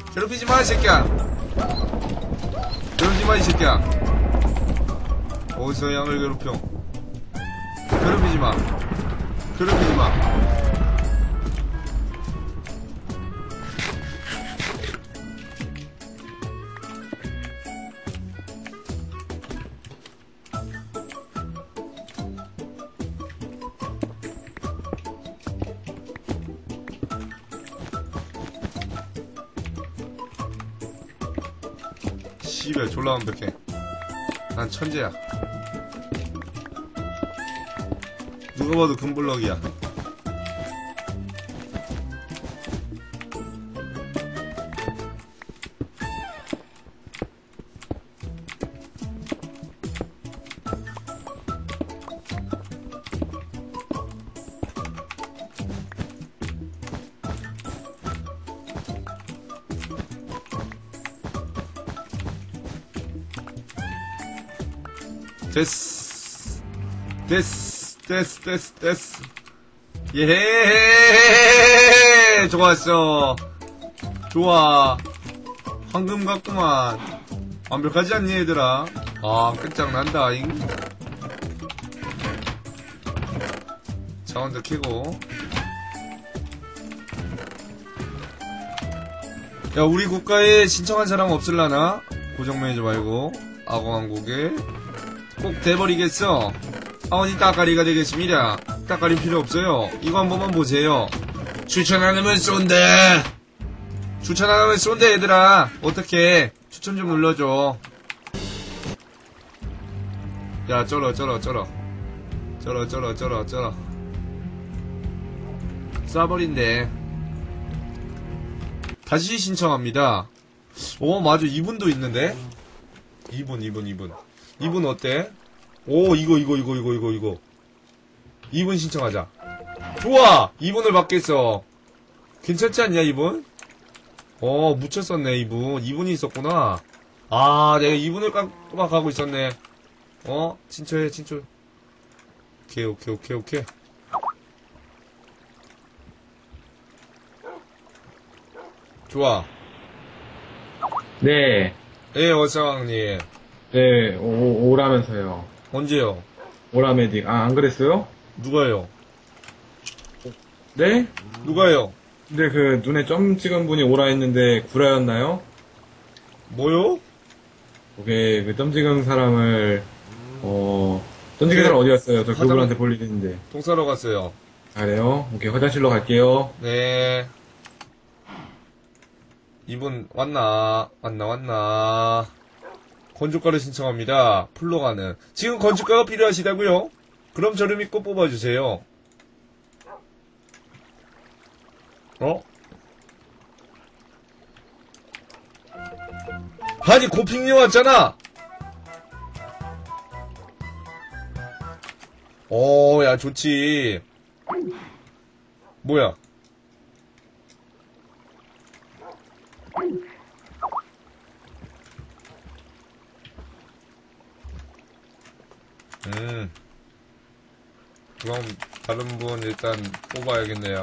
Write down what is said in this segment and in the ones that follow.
괴롭히지 마, 이 새끼야. 괴롭히지 마, 이 새끼야. 어디서 양을 괴롭혀. 괴롭히지 마. 괴롭히지 마. 씨발 졸라 완벽해. 난 천재야. 누가 봐도 금블럭이야. 됐어. 됐어. 예, 좋았어. 좋아. 황금 같구만. 완벽하지 않니, 얘들아? 아, 끝장난다잉. 자원도 캐고. 야, 우리 국가에 신청한 사람 없을라나? 고정 매니저 말고. 악어왕국에. 꼭 돼버리겠어. 아오니 따까리가 되겠습니다. 따까리 필요 없어요. 이거 한 번만 보세요. 추천 안 하면 쏜대. 추천 안 하면 쏜대, 얘들아. 어떡해. 추천 좀 눌러줘. 야, 쩔어. 쏴버린대. 다시 신청합니다. 오, 맞아. 이분도 있는데? 이분 어때? 오, 이거. 2분 신청하자. 좋아! 2분을 받겠어. 괜찮지 않냐, 2분? 묻혔었네, 2분. 2분이 있었구나. 아, 내가 2분을 깜빡하고 있었네. 친초해. 오케이. 좋아. 네. 예, 어상님. 네, 오라면서요. 언제요? 오라메딕. 아, 안 그랬어요? 누가요? 네? 누가요? 근데 그 눈에 점 찍은 분이 오라 했는데 구라였나요? 뭐요? 오케이, 그 점 찍은 사람을, 점 찍은 사람 어디 갔어요? 저 그분한테 볼 일 있는데. 똥 싸러 갔어요. 잘해요. 오케이, 화장실로 갈게요. 네. 이분 왔나? 건축가를 신청합니다. 풀로 가는. 지금 건축가가 필요하시다고요? 그럼 저를 믿고 뽑아주세요. 아니, 고핑님 왔잖아! 야, 좋지. 뭐야? 그럼 다른 분 일단 뽑아야겠네요.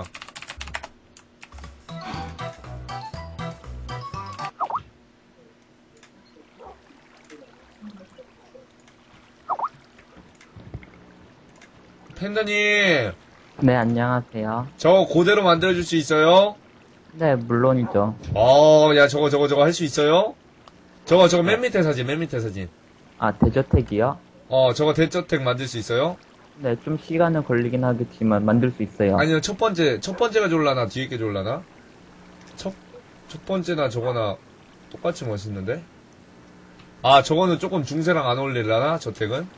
팬더님, 네, 안녕하세요. 저거 그대로 만들어줄 수 있어요? 네, 물론이죠. 야, 저거 할 수 있어요? 저거 맨 밑에 사진. 아, 대저택이요? 저거 대저택 만들 수 있어요? 네, 좀 시간은 걸리긴 하겠지만 만들 수 있어요. 아니요, 첫 번째가 좋을라나, 뒤에 게 좋을라나? 첫 번째나 저거나 똑같이 멋있는데? 아, 저거는 조금 중세랑 안 어울릴라나, 저택은?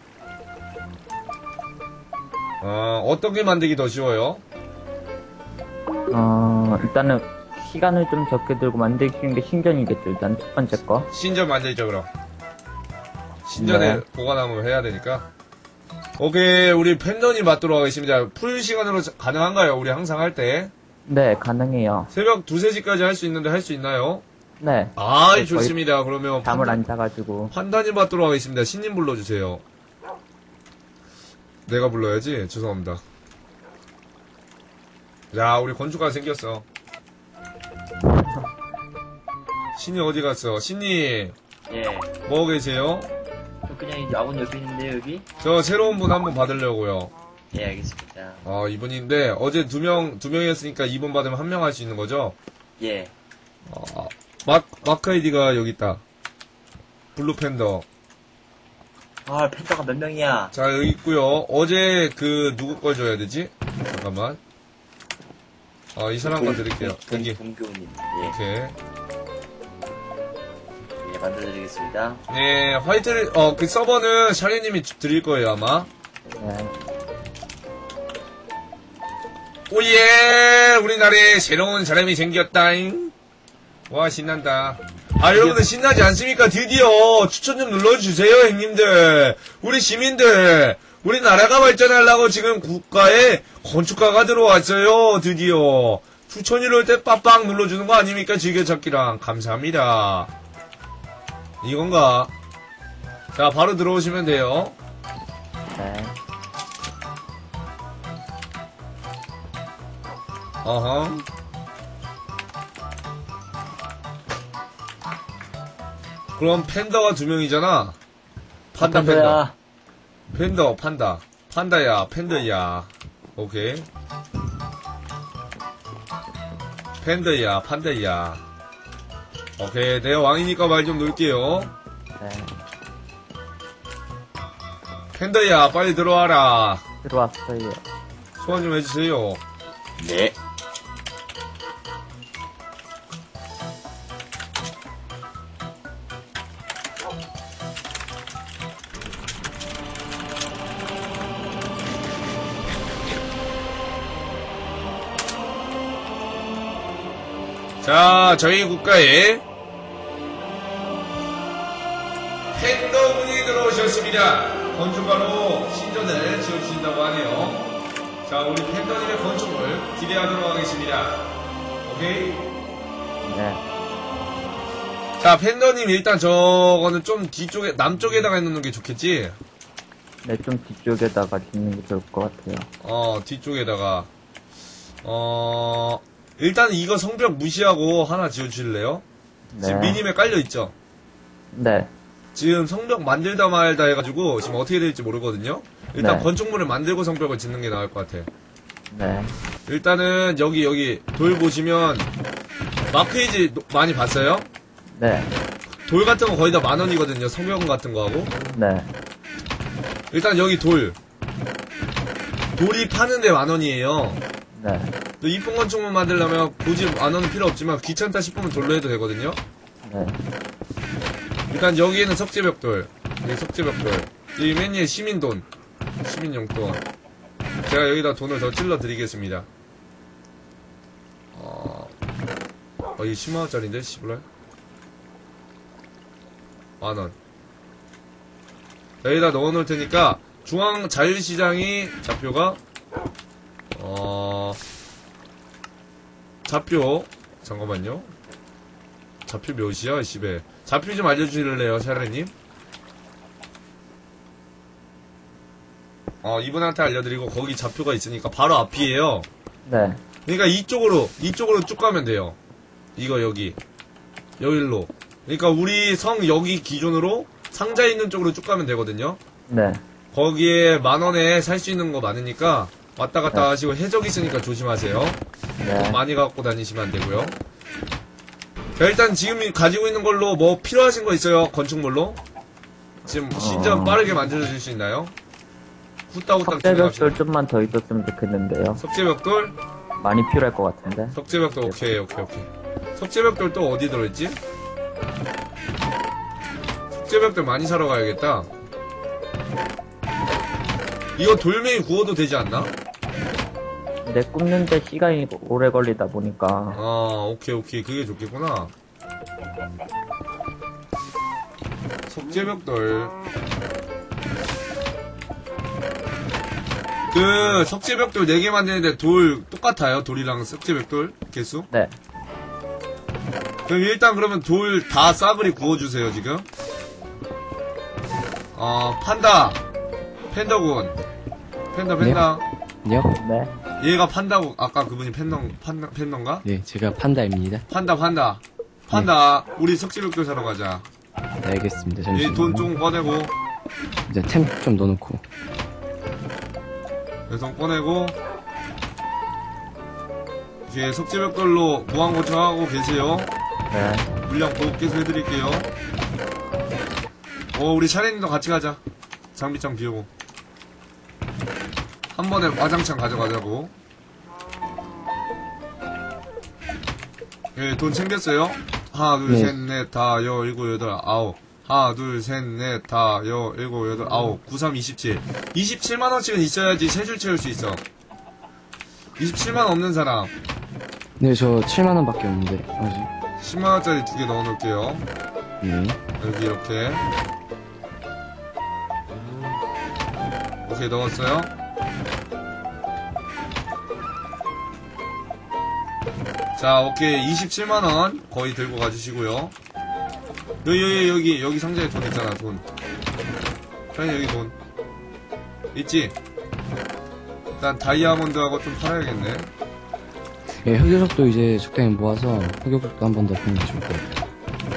어떤 게 만들기 더 쉬워요? 일단은 시간을 좀 적게 들고 만들기 쉬운 게 신전이겠죠, 일단 첫 번째 거. 신전 만들죠, 그럼. 신전에 네. 보관함을 해야 되니까. 오케이, 우리 팬더님 받도록 하겠습니다. 풀 시간으로 가능한가요? 우리 항상 할 때. 네, 가능해요. 새벽 2, 3시까지 할 수 있는데 할 수 있나요? 네. 아, 좋습니다. 그러면 잠을 안 자가지고. 판단님 받도록 하겠습니다. 신님 불러주세요. 내가 불러야지. 죄송합니다. 야, 우리 건축가 생겼어. 신이 어디 갔어? 신님, 예. 뭐 계세요? 저 그냥 이 아군 옆에 있는데 여기? 저 새로운 분 한 분 받으려고요. 예, 알겠습니다. 이분인데, 어제 두 명이었으니까 2분 받으면 한 명 할 수 있는 거죠? 예. 마크 아이디가 여기 있다. 블루 팬더. 아, 펜터가 몇 명이야? 자, 여기 있고요. 어제 누구 걸 줘야 되지? 잠깐만. 이 사람 거 드릴게요. 여기. 동교님. 예. 오케이. 예, 만들어드리겠습니다. 네, 화이트를, 그 서버는 샤리님이 드릴 거예요, 아마. 네. 오예! 우리나라에 새로운 사람이 생겼다잉. 와, 신난다. 여러분들 신나지 않습니까? 드디어 추천 좀 눌러주세요, 형님들. 우리 시민들. 우리나라가 발전하려고 지금 국가에 건축가가 들어왔어요, 드디어. 추천 이럴 때 빡빡 눌러주는 거 아닙니까? 즐겨찾기랑. 감사합니다. 이건가? 자, 바로 들어오시면 돼요. 네. 어허. 그럼 팬더가 2명이잖아. 판다, 팬더. 팬더, 판다. 판다야, 팬더야. 오케이. 팬더야, 판다야. 오케이. 내 왕이니까 말 좀 놓을게요. 네. 팬더야, 빨리 들어와라. 들어왔어요. 소환 좀 해주세요. 네. 자, 저희 국가에 팬더분이 들어오셨습니다. 건축가로 신전을 지어주신다고 하네요. 자, 우리 팬더님의 건축을 기대하도록 하겠습니다. 오케이? 네. 자, 팬더님 일단 저거는 좀 뒤쪽에, 남쪽에다가 해놓는 게 좋겠지? 네, 좀 뒤쪽에다가 짓는 게 좋을 것 같아요. 뒤쪽에다가. 일단 이거 성벽 무시하고 하나 지어주실래요? 네. 지금 미님에 깔려있죠? 네. 지금 성벽 만들다 말다 해가지고 지금 어떻게 될지 모르거든요? 일단 네. 건축물을 만들고 성벽을 짓는 게 나을 것 같아. 네. 일단은 여기 돌 보시면 마크이지 많이 봤어요? 네. 돌 같은 거 거의 다 10,000원이거든요. 성벽 같은 거 하고. 네. 일단 여기 돌이 파는데 10,000원이에요. 네. 또 이쁜 건축물 만들려면 굳이 10,000원은 필요 없지만 귀찮다 싶으면 돌로 해도 되거든요. 네. 일단 여기에는 석재벽돌, 여기 석재벽돌, 여기 맨 위에 시민돈, 시민용돈. 제가 여기다 돈을 더 찔러 드리겠습니다. 이게 10만원짜리인데, 씨부랄? 10,000원. 여기다 넣어 놓을 테니까, 중앙 자율시장이 좌표가, 좌표, 잠깐만요. 좌표 몇이야, 씨배. 좌표 좀 알려주실래요, 샤르님? 이분한테 알려드리고, 거기 좌표가 있으니까 바로 앞이에요. 네. 그러니까 이쪽으로 쭉 가면 돼요. 이거, 여기로. 그러니까 우리 성 여기 기준으로 상자 있는 쪽으로 쭉 가면 되거든요. 네. 거기에 10,000원에 살 수 있는 거 많으니까, 왔다 갔다 네. 하시고, 해적 있으니까 조심하세요. 네. 많이 갖고 다니시면 안 되고요. 자, 일단 지금 가지고 있는 걸로 뭐 필요하신 거 있어요? 건축물로? 지금 신전 빠르게 만들어줄 수 있나요? 후딱후딱 석재벽돌 좀만 더 있었으면 좋겠는데요. 석재벽돌? 많이 필요할 것 같은데. 석재벽돌 오케이. 석재벽돌 또 어디 들어있지? 석재벽돌 많이 사러 가야겠다. 이거 돌멩이 구워도 되지 않나? 근데 굽는데 시간이 오래 걸리다 보니까. 오케이. 그게 좋겠구나. 석재벽돌. 석재벽돌 4개 만드는데 돌 똑같아요? 돌이랑 석재벽돌 개수? 네. 그럼 일단 그러면 돌 다 싸그리 구워주세요, 지금. 판다. 팬더군. 팬더. 요? 네. 얘가 판다고, 아까 그분이 팬던가? 네, 제가 판다입니다. 판다. 판다. 우리 석지벽돌 사러 가자. 네, 알겠습니다. 이 잠시만요. 돈 좀 꺼내고, 이제 템 좀 넣어놓고. 돈 꺼내고, 이렇게 석지벽돌로 무한고쳐하고 계세요. 네. 물량 곱게 해드릴게요. 우리 샤레님도 같이 가자. 장비창 비우고. 한 번에 와장창 가져가자고. 예, 돈 챙겼어요? 하나, 둘, 네. 셋, 넷, 다, 여, 일곱, 여덟, 아홉. 하나, 둘, 셋, 넷, 다, 여, 일곱, 여덟, 아홉. 93, 27. 27만원씩은 있어야지 세 줄 채울 수 있어. 27만원 없는 사람. 네, 저 7만원밖에 없는데, 아직. 10만원짜리 2개 넣어놓을게요. 네. 여기 이렇게. 오케이, 넣었어요. 자, 오케이. 27만원 거의 들고 가주시고요. 여기 상자에 돈 있잖아, 돈. 사장님, 여기 돈. 있지? 일단 다이아몬드하고 좀 팔아야겠네. 예, 흑요석도 이제 적당히 모아서 흑요석도 한 번 더 보는 게 좋을 것 같아요.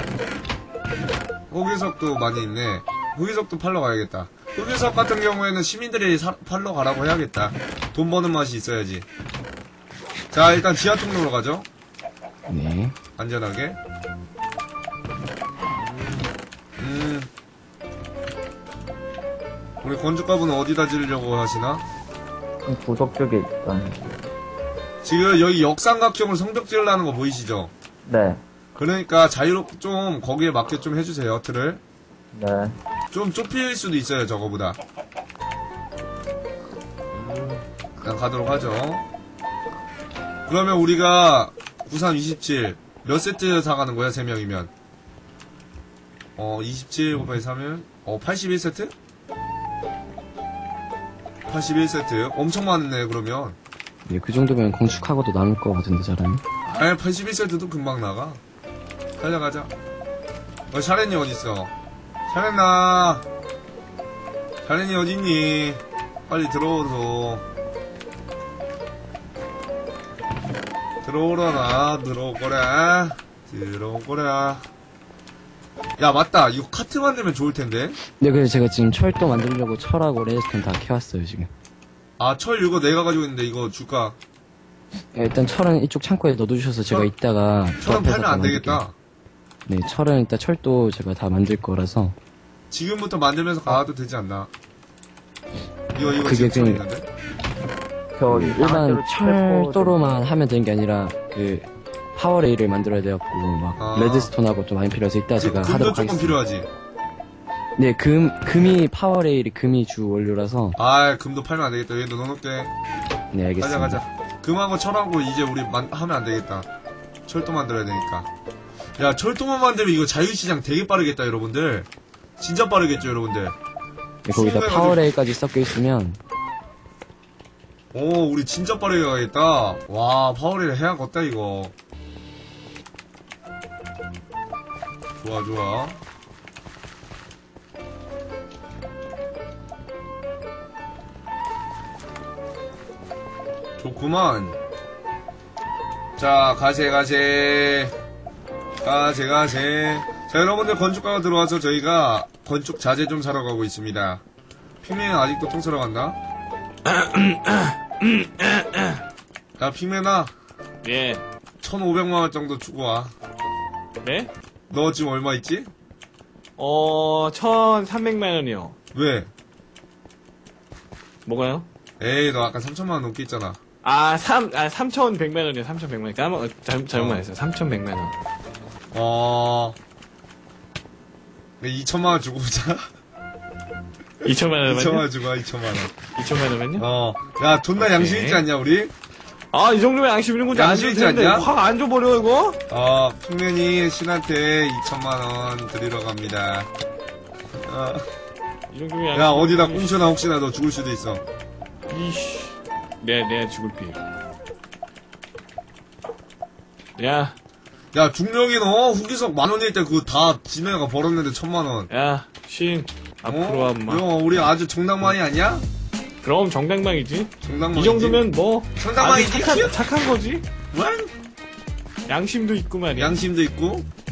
흑유석도 많이 있네. 흑유석도 팔러 가야겠다. 흑유석 같은 경우에는 시민들이 팔러 가라고 해야겠다. 돈 버는 맛이 있어야지. 자, 일단 지하 통로로 가죠. 네. 안전하게. 우리 건축가분은 어디다 지으려고 하시나? 구석 쪽에 일단. 지금 여기 역삼각형으로 성벽 지으려는 거 보이시죠? 네. 그러니까 자유롭게 좀 거기에 맞게 좀 해주세요, 틀을. 네. 좀 좁힐 수도 있어요, 저거보다. 그냥 가도록 하죠. 그러면 우리가 93, 27 몇 세트 사가는 거야, 3명이면? 27 곱하기 3은 81세트? 81세트. 엄청 많네, 그러면. 네, 그 정도면 건축하고도 남을 것 같은데, 사람이. 아니, 81세트도 금방 나가. 가자. 샤렌이 어딨어? 샤렌아. 샤렌이 어딨니? 빨리 들어오소. 들어오거라. 야, 맞다. 이거 카트 만들면 좋을 텐데. 네, 그래서 제가 지금 철도 만들려고 철하고 레드스톤 다 캐왔어요, 지금. 아, 철 이거 내가 가지고 있는데 이거 줄까? 예, 일단 철은 이쪽 창고에 넣어두셔서 제가 철- 이따가 철은 조합해서 팔면 다 안 만들게요. 되겠다. 네, 철은 일단 철도 제가 다 만들 거라서. 지금부터 만들면서 가도 되지 않나? 이거 그게 지금 철 좀- 있는데? 저 일반 철도로만 하면 되는 게 아니라, 파워레일을 만들어야 돼갖고, 아. 레드스톤하고 좀 많이 필요해서 이따 제가 금도 하도록 조금 하겠습니다. 필요하지. 네, 파워레일이 금이 주 원료라서. 아, 금도 팔면 안 되겠다. 여기도 넣어놓을게. 네, 알겠습니다. 가자. 금하고 철하고 이제 우리 하면 안 되겠다. 철도 만들어야 되니까. 야, 철도만 만들면 이거 자유시장 되게 빠르겠다, 여러분들. 진짜 빠르겠죠, 여러분들. 네, 거기다 수행해가지고- 파워레일까지 섞여 있으면, 오, 우리 진짜 빠르게 가겠다. 와, 파워레일 해야겠다, 이거. 좋아. 좋구만. 자, 가세. 자, 여러분들 건축가가 들어와서 저희가 건축 자재 좀 사러 가고 있습니다. 핑맨은 아직도 통 사러 갔나? 야, 핑맨아. 예. 1,500만원 정도 주고 와. 네? 너 지금 얼마 있지? 1,300만 원이요. 왜? 뭐가요? 에이, 너 아까 3천만원 넘게 있잖아. 3,100만 원이요. 3,100만 원. 잘못 말했어요. 3,100만 원. 2천만원 주고 오자. 2,000만 원이요? 2천만원 주고 와, 2천만원. 2,000만 원이요? 야, 존나 오케이. 양심 있지 않냐, 우리? 이 정도면 양심 있는 건지 안 양심 줘도 있지 되는데 않냐? 확 안 줘버려 이거? 핑맨이 신한테 2천만원 드리러 갑니다. 이 정도면 양심 야, 어디다 있는 건지. 꽁쳐나 혹시나 너 죽을 수도 있어. 이씨. 내가 죽을 피. 야, 중력이 너 후기석 만원일 때 그거 다 지네가 벌었는데 1,000만원. 앞으로 와, 인마. 우리 아주 정당만이 아니야? 그럼 정당방이지. 정당만이지. 이 정도면 뭐 정당방이지. 아주 착한 거지. 왜? 양심도 있고 말이야. 양심도 있고.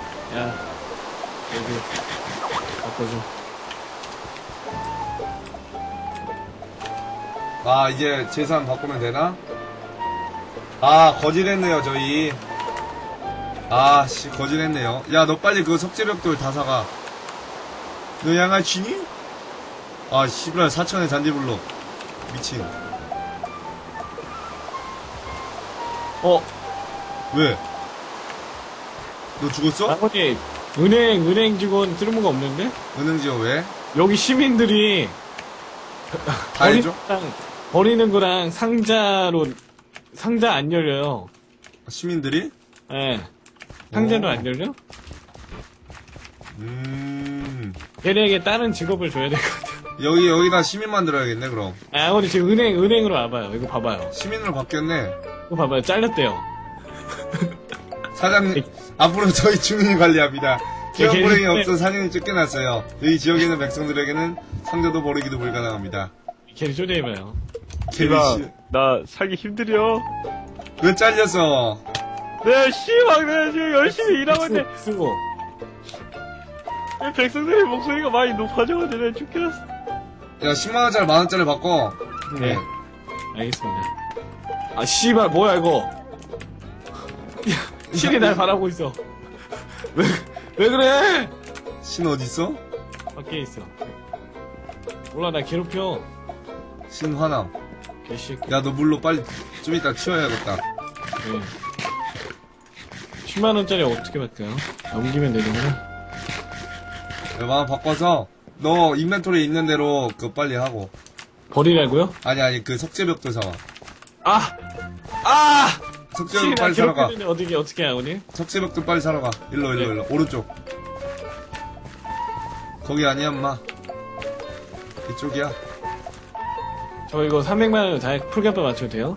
야, 여기, 바꿔줘. 아, 이제 재산 바꾸면 되나? 아, 거짓했네요, 저희. 아, 씨, 거짓했네요. 야, 너 빨리 그거 석재벽돌 다 사가. 너 양아치니? 아, 씨발, 4천에 잔디블록. 미친. 왜? 너 죽었어? 아버님, 은행 직원 쓸모가 없는데? 은행지원 왜? 여기 시민들이 다 해줘? 버리는 거랑 상자 안 열려요. 시민들이? 예. 상자도 오. 안 열려? 걔네에게 다른 직업을 줘야 될 것 같아요. 여기다 시민 만들어야겠네, 그럼. 아, 아버님 지금 은행으로 와봐요. 이거 봐봐요. 시민으로 바뀌었네. 이거 봐봐요. 잘렸대요. 사장님, 앞으로 저희 주민이 관리합니다. 기업 걔- 불행이 없어 사장님이 쫓겨났어요. 이 지역에 있는 백성들에게는 상자도 버리기도 불가능합니다. 걔를 초대해봐요. 개미씨. 나 살기 힘들여. 왜 잘렸어? 내 씨발 내가 지금 열심히 일하고 있는데 쓰고. 백성들의 목소리가 많이 높아져가지고 내가 죽겠어. 야, 10만원짜리 만원짜리 바꿔. 네. 알겠습니다. 아, 씨발, 뭐야, 이거. 야, 신이 날 바라고 있어. 왜 그래? 신 어딨어? 밖에 있어. 몰라, 나 괴롭혀. 신 화남. 개새끼. 야, 너 물로 빨리 좀 이따 치워야겠다. 네. 10만원짜리 어떻게 바꿔요? 넘기면 되는구나. 야, 만원 바꿔서 너 인벤토리에 있는 대로 그거 빨리 하고. 버리라고요? 아니, 그 석재벽돌 사와. 석재벽돌 빨리 사러 가. 어떻게 하거니? 석재벽돌 빨리 사러 가. 일로. 오른쪽. 거기 아니야, 엄마. 이쪽이야. 저 이거 300만원 다 풀값에 맞춰도 돼요?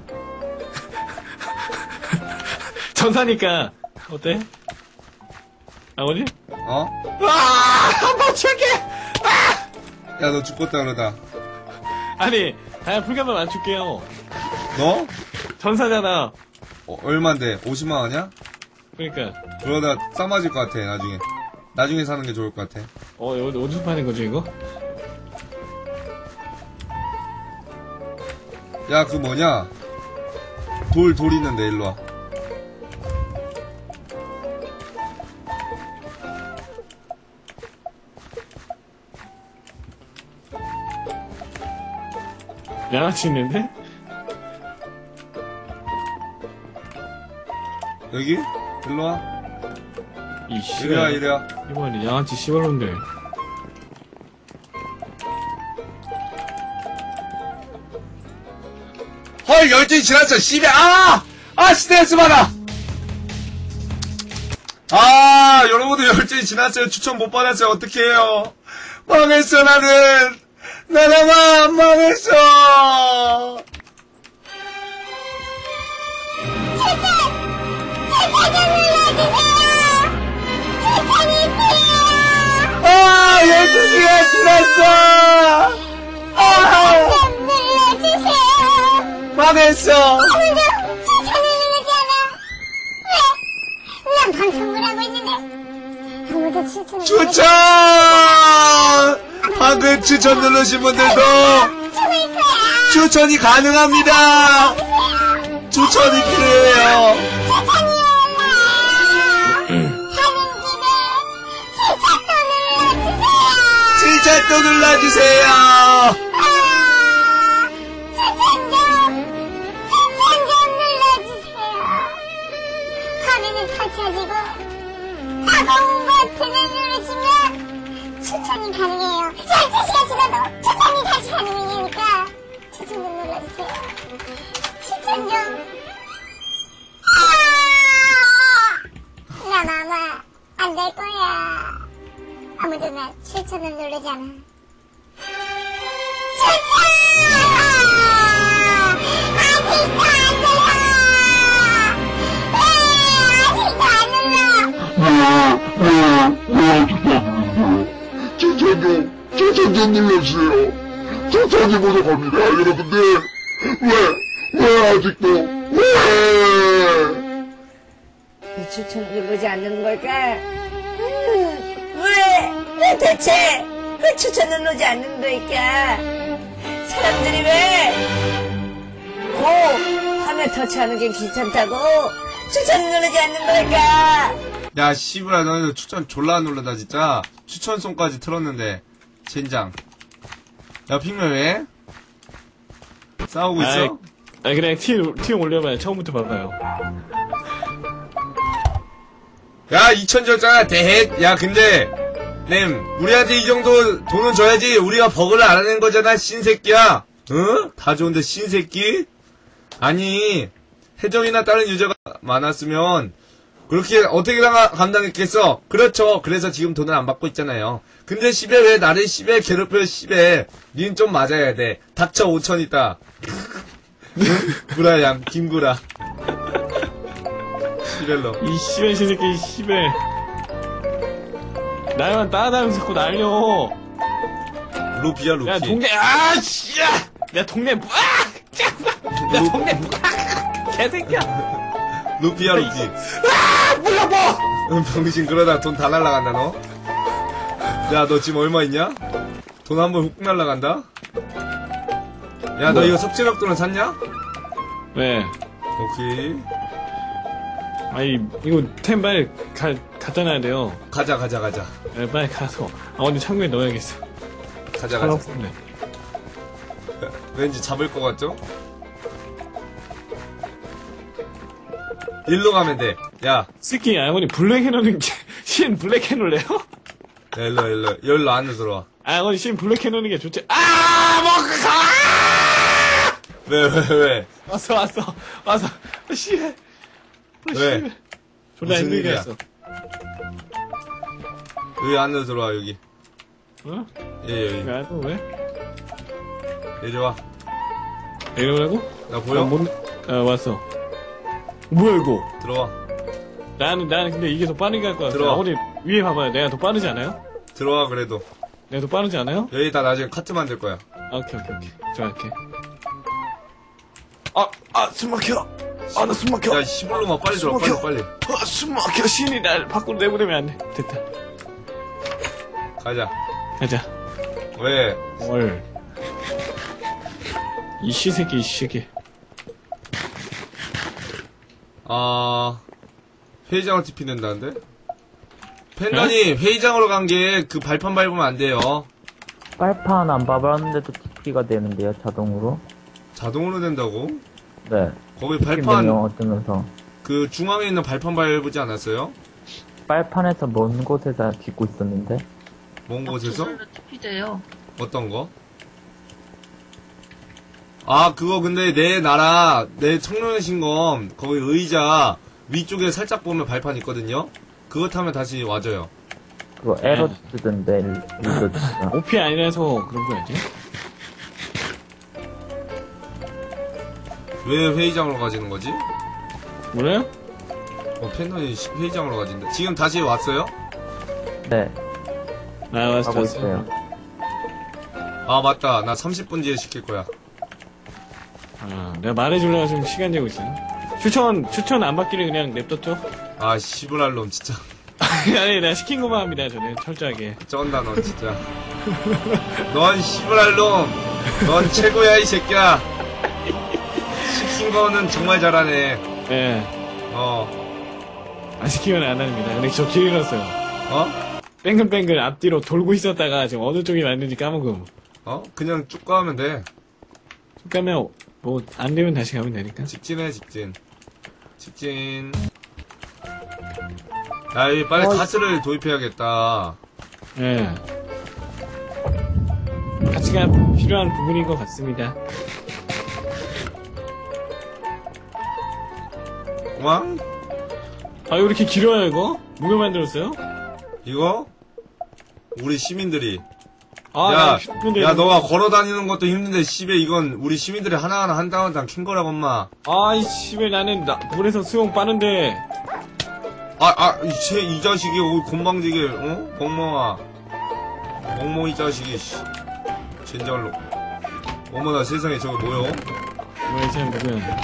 전사니까, 어때? 아버지? 어? 한번 칠게! 야, 너 죽겠다, 그러다. 아니, 다 풀값에 맞출게요. 너? 전사잖아. 얼만데? 50만원이야? 그러니까. 그러다 싸 맞을 것 같아, 나중에. 나중에 사는 게 좋을 것 같아. 이거 어디서 파는 거죠, 이거? 야, 그 뭐냐? 돌 있는데, 일로 와. 양아치 있는데? 여기? 일로 와. 이씨. 이리와. 이번에 양아치 씨발놈들. 헐, 12시 지났어, 씨발! 스트레스 받아! 여러분들 12시 지났어요. 추천 못 받았어요. 어떡해요. 망했어, 나는. 망했어. 아, 12시가 지났어! 망했어! 난 방송을 하고 있는데 아무도 추천을 추천! 방금 추천 누르신 분들도 죽을 거야. 추천이 가능합니다! 추천이 필요해요! 추천이 올라. 하는 김에 추천 또 눌러주세요. 진짜 또 눌러주세요! 추천 좀 눌러주세요. 화면을 펼쳐지고 따가운 버튼을 누르시면 추천이 가능해요. 12시가 지나도 추천이 다시 가능하니까 추천 좀 눌러주세요. 추천 좀. 난 아마 안 될 거야. 아무도 나 추천을 누르잖아. 추천! 아직도 안 눌러! 추천 좀 눌러주세요. 추천이 부족합니다, 여러분들. 왜 아직도, 왜? 추천 누르지 않는 걸까? 왜 대체 왜 추천 누르지 않는 거니까? 사람들이 왜 고 화면 터치하는 게 귀찮다고 추천 누르지 않는 거니까? 야, 씨부라, 너희들 추천 졸라 누르다, 진짜. 추천송까지 틀었는데. 젠장. 야, 핑맨 왜? 싸우고 있어? 아이, 그냥 티 올려봐요. 처음부터 봐봐요. 야, 2천 줬잖아, 대헷. 야, 근데, 우리한테 이 정도 돈은 줘야지. 우리가 버그를 알아낸 거잖아, 신새끼야. 응? 다 좋은데, 신새끼? 아니, 해적이나 다른 유저가 많았으면, 그렇게 어떻게 감당했겠어? 그렇죠. 그래서 지금 돈을 안 받고 있잖아요. 근데 씨배 왜 나를 씨배 괴롭혀 씨배. 닌 좀 맞아야 돼. 닥쳐 5천 있다. 구라양 김구라. 씨벨로. 이 씨발 새끼 이 씨발. 나만 따라다니면서 자꾸 날려. 루피야 루피. 야 동네 아씨야. 야 동네 뭐? 야 동네 뭐? 개새끼야. 루피야 루피. 몰라. 병신 그러다 돈 다 날라간다 너. 야 너 지금 얼마 있냐? 돈 한 번 훅 날라간다. 야 너 이거 석재벽돌은 샀냐? 네. 오케이. 아니 이거 템 빨리 갖다 놔야 돼요. 가자. 네, 빨리 가서 어디 창고에 넣어야겠어. 가자. 없네. 왠지 잡을 것 같죠? 일로 가면 돼. 야. 새끼 아버님 블랙 해놓는 게 신 블랙 해놓을래요? 야, 일로 안으로 들어와. 아버님 신 블랙 해놓는 게 좋지. 왜? 왔어. 씨발. 왜? 존나 무슨 힘들게 일이야? 했어. 여기 안으로 들어와, 여기. 어? 예, 여기. 야, 또 왜? 이리 와. 내려오라고? 나 보여? 왔어. 뭐야, 이거? 들어와. 나는 근데 이게 더 빠르게 갈 것 같아. 들어와. 아버님, 위에 봐봐요. 내가 더 빠르지 않아요? 들어와, 그래도. 내가 더 빠르지 않아요? 여기다 나중에 카트 만들 거야. 오케이. 좋아할게. 숨 막혀. 나 숨 막혀. 야, 시블로만 빨리 들어와, 빨리. 숨 막혀. 신이 날 밖으로 내보내면 안 돼. 됐다. 가자. 왜? 뭘. 이 시새끼. 회의장을 TP 된다는데? 팬더님, 회의장으로 간 게 그 발판 밟으면 안 돼요. 빨판 안 밟았는데도 TP가 되는데요, 자동으로? 자동으로 된다고? 네. 거기 TP 발판, 명령어 뜨면서. 그 중앙에 있는 발판 밟지 않았어요? 빨판에서 먼 곳에서 딛고 있었는데. 먼 곳에서? TP돼요. 어떤 거? 그거 근데 내 청룡의 신검, 거기 의자 위쪽에 살짝 보면 발판 있거든요? 그거 타면 다시 와줘요. 그거 에러 뜨던데, 일도 진짜. OP 아니라서 그런 거야지. 왜 회의장으로 가지는 거지? 뭐래요? 팬더님 회의장으로 가진다. 지금 다시 왔어요? 네. 왔어. 하고 있어요. 맞다. 나 30분 뒤에 시킬 거야. 내가 말해주려고 지금 시간 재고 있어. 추천 안 받기를 그냥 냅뒀죠? 시브랄 놈, 진짜. 아니, 내가 시킨 것만 합니다, 저는. 철저하게. 쩐다, 넌, 진짜. 넌 시브랄 놈! 넌 최고야, 이 새끼야! 시킨 거는 정말 잘하네. 예. 안 시키면 안 합니다. 근데 저 길 잃었어요. 뺑글뺑글 앞뒤로 돌고 있었다가 지금 어느 쪽이 맞는지 까먹음. 그냥 쭉 가면 돼. 쭉 가면, 안 되면 다시 가면 되니까. 직진해, 직진. 야, 여기 빨리 가스를 도입해야겠다. 예. 가치가 필요한 부분인 것 같습니다. 왕? 왜 이렇게 길어요, 이거? 누가 만들었어요? 이거? 우리 시민들이. 나 야, 너가 걸어다니는 것도 힘든데, 씨발, 이건 우리 시민들이 하나하나 한 단 한 단 킨 거라고, 엄마. 씨발, 나는, 물에서 수영 빠는데. 이 자식이, 곤방지게, 멍멍아. 멍멍 이 자식이, 젠장로. 어머나, 세상에, 저거 뭐여? 뭐야, 쟤 누구야?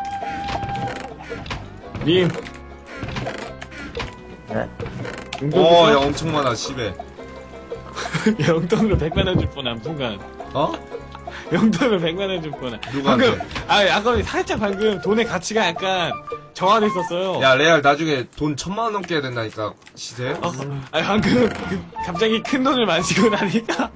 님. 네. 야, 엄청 많아, 씨발. 용돈으로 100만원 줄 뻔한 순간. 어? 용돈으로 100만원 줄 뻔한. 누구한테? 방금, 아까 살짝 방금 돈의 가치가 약간 정화됐었어요. 야, 레알 나중에 돈 1000만원 넘게 해야 된다니까, 시세. 방금, 갑자기 큰 돈을 만지고 나니까,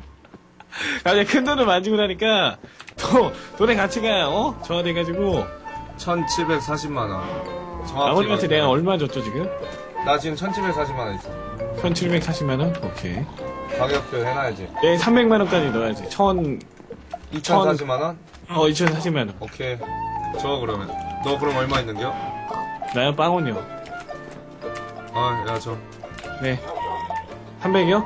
돈의 가치가, 정화돼가지고. 1740만원. 아버님한테 내가 얼마 줬죠, 지금? 나 지금 1740만원 있어. 1740만원? 오케이. 가격표 해놔야지. 내 300만원까지 넣어야지. 2040만원? 2040만원. 오케이. 줘, 그러면. 너 그럼 얼마 있는겨? 나요, 빵원이요. 야, 줘. 네. 300이요?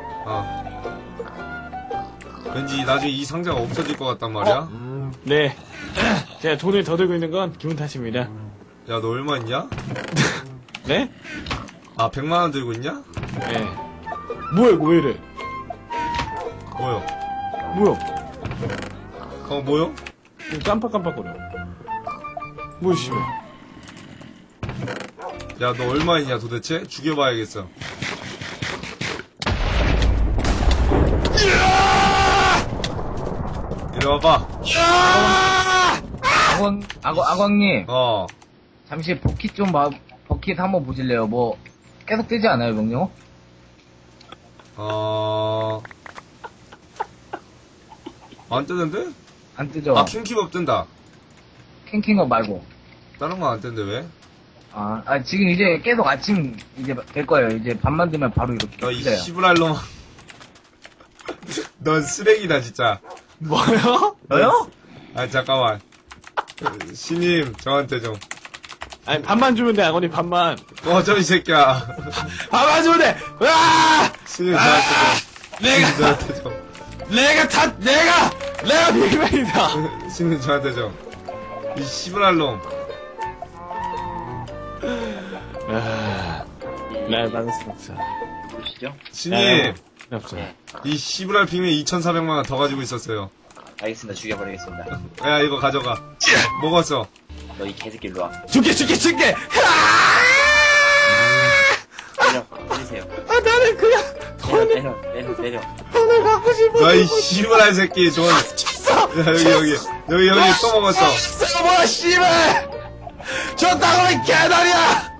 왠지 나중에 이 상자가 없어질 것 같단 말이야? 네. 제가 돈을 더 들고 있는 건 기분 탓입니다. 야, 너 얼마 있냐? 네? 100만원 들고 있냐? 네. 뭐야, 이거 왜 이래? 뭐요? 뭐야? 뭐요? 이거 깜빡깜빡거려. 뭐야, 씨. 야, 너 얼마 있냐, 도대체? 죽여봐야겠어. 이리 와봐. 악왕님. 어. 잠시 버킷 버킷 한번 보실래요? 뭐, 계속 뜨지 않아요, 명령? 안 뜨는데? 안 뜨죠? 킹키법 뜬다. 킹킹업 말고. 다른 거 안 뜨는데 왜? 지금 이제 계속 아침 이제 될 거예요. 이제 밤만 되면 바로 이렇게. 너 이 뜨져요. 시브랄놈아. 넌 쓰레기다, 진짜. 뭐요? 너요? 잠깐만. 신임, 저한테 좀. 아니, 반만 주면 돼, 아버님, 반만. 꺼져, 이 새끼야. 반만 주면 돼! 으아! 신임, 저한테 좀. 저한테 좀. 내가 빅맨이다! 신임, 저한테 좀. 이 시브랄놈. 네, 받을 수 없어. 보시죠. 신임. 없어. 이 시브랄 빅맨 2,400만원 더 가지고 있었어요. 알겠습니다. 죽여버리겠습니다. 야, 이거 가져가. 먹었어. 너 이 개새끼 일로 와. 죽게! 때리세요. 나는 그냥, 내려. 돈을 갖고 싶어. 너 이 시브랄 새끼, 야, 여기 또 먹었어. 뭐야, 씨발! 줬다고, 이 개다리야!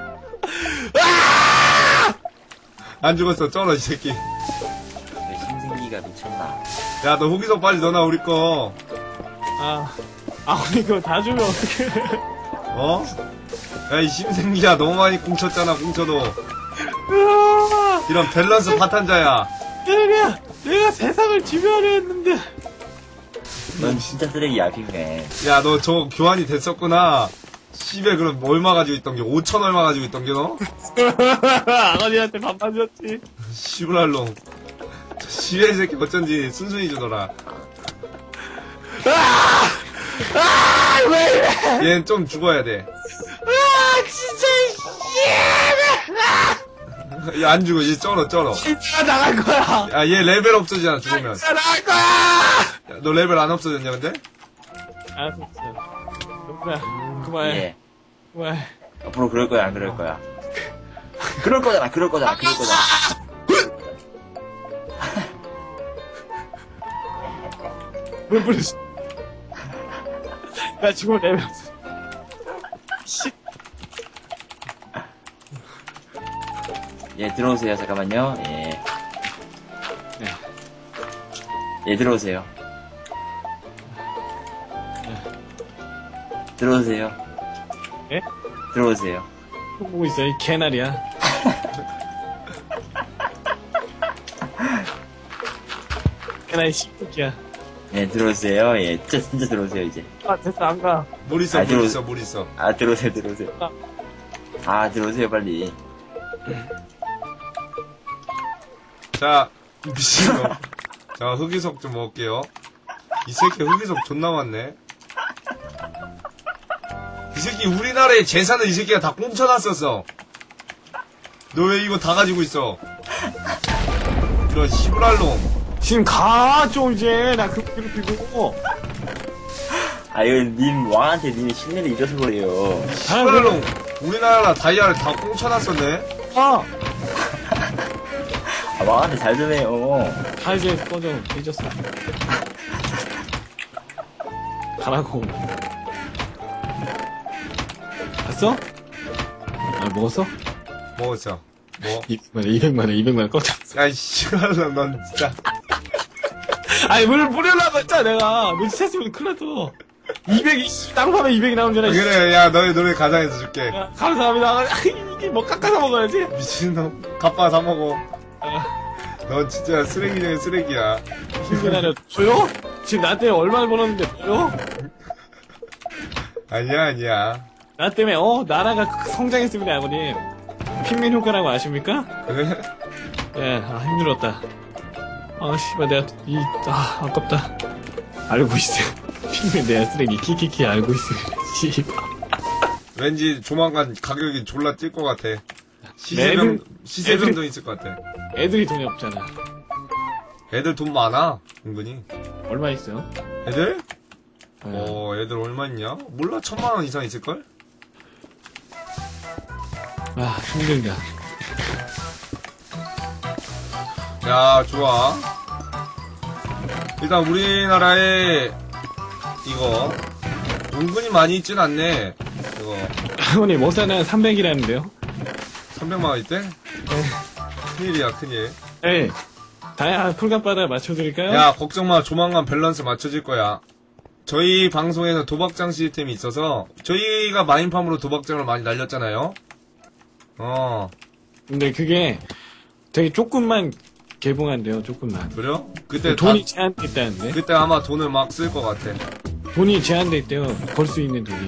안 죽었어, 쩔어, 이 새끼. 신생기가 미쳤나. 야, 너 후기석 빨리 넣어놔, 우리 거. 우리 그거 다 주면 어떡해. 야, 이 심생기야, 너무 많이 꽁쳤잖아, 꽁쳐도. 이런 밸런스 파탄자야. 내가 세상을 지배하려 했는데. 넌 진짜 쓰레기야, 빅맨. 야, 너 저 교환이 됐었구나. 씨발, 그럼 얼마 가지고 있던 게? 5천 얼마 가지고 있던 게 너? 아버지한테 반반 줬지. 시브랄롱. 저 시베 새끼 어쩐지 순순히 주더라. 왜 이래? 얘는 좀 죽어야 돼. 진짜, 얘 안 죽어, 얘 쩔어. 진짜 나갈 거야. 야, 얘 레벨 없어지잖아, 죽으면. 진짜 나갈 거야. 야, 너 레벨 안 없어졌냐, 근데? 알았어. 그만해. 예. 그만해. 앞으로 그럴 거야, 안 그럴 거야? 그럴 거잖아. 왜 부르시? 나 지금 레벨 없어. 예, 들어오세요. 잠깐만요. 예. 예, 들어오세요. 들어오세요. 예? 들어오세요. 보고 있어, 이 개나리야. 개나리 씨새끼야. 예, 들어오세요. 예, 진짜 들어오세요, 이제. 됐어, 안 가. 물 있어. 들어오세요. 들어오세요, 빨리. 자, 미친놈. 자, 흑이석 좀 먹을게요. 이 새끼 흑이석 존나 많네. 이 새끼 우리나라의 재산을 이 새끼가 다 꽁쳐놨었어. 너 왜 이거 다 가지고 있어? 이런 시브랄놈. 지금 가, 좀 이제. 나 괴롭히고. 이거 님 왕한테 님이 신뢰를 잊어서 그래요. 시브랄놈. 우리나라 다이아를 다 꽁쳐놨었네. 아, 왕한테 잘 좀 해요. 아, 이제 꺼져. 삐졌어. 가라고. 봤어? 아, 먹었어? 먹었어. 뭐? 200만원 꺼져. 야, 씨발놈, 넌 진짜. 아니, 물 뿌리려고 했잖아, 내가. 눈치챘으면 큰일 났어. 200이, 땅 파면 200이 나오는 줄 알아. 그래, 야, 너의 노래 가장해서 줄게. 야, 감사합니다. 이게 뭐 깎아서 먹어야지. 미친놈. 갚아 사먹어. 넌 진짜 쓰레기 중에 쓰레기야. 기다려. 줘요? 지금 나 때문에 얼마를 벌었는데, 줘요? 아니야. 나 때문에, 나라가 성장했습니다, 아버님. 핑민 효과라고 아십니까? 그래? 예, 힘들었다. 씨발, 내가, 아깝다. 알고 있어. 핑민 내가 쓰레기, 키키키 알고 있어. 씨발. 왠지 조만간 가격이 졸라 뛸 것 같아. 애들- 시세변동 있을 것 같아. 애들이 돈이 없잖아. 애들 돈 많아, 은근히. 얼마 있어? 애들? 애들 얼마 있냐? 몰라, 1000만원 이상 있을걸? 힘들다. 야, 좋아. 일단 우리나라에 이거 은근히 많이 있진 않네. 이거 아버님, 머사는 300이라는데요? 300만원 있대? 큰일이야, 큰일. 에이, 다양한 풀값바다 맞춰드릴까요? 야, 걱정마. 조만간 밸런스 맞춰질 거야. 저희 방송에는 도박장 시스템이 있어서 저희가 마인팜으로 도박장을 많이 날렸잖아요. 근데 그게 되게 조금만 개봉한대요, 조금만. 그래요? 그때 돈이 제한돼 있다는데? 그때 아마 돈을 막 쓸 것 같아. 돈이 제한돼 있대요, 벌 수 있는 돈이.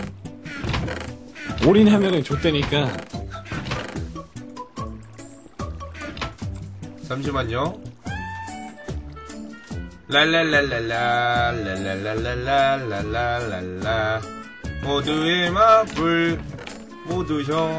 올인하면은 줬다니까. 잠시만요. 랄랄랄랄랄랄랄랄랄랄랄랄라 모두의 마블 모두셔.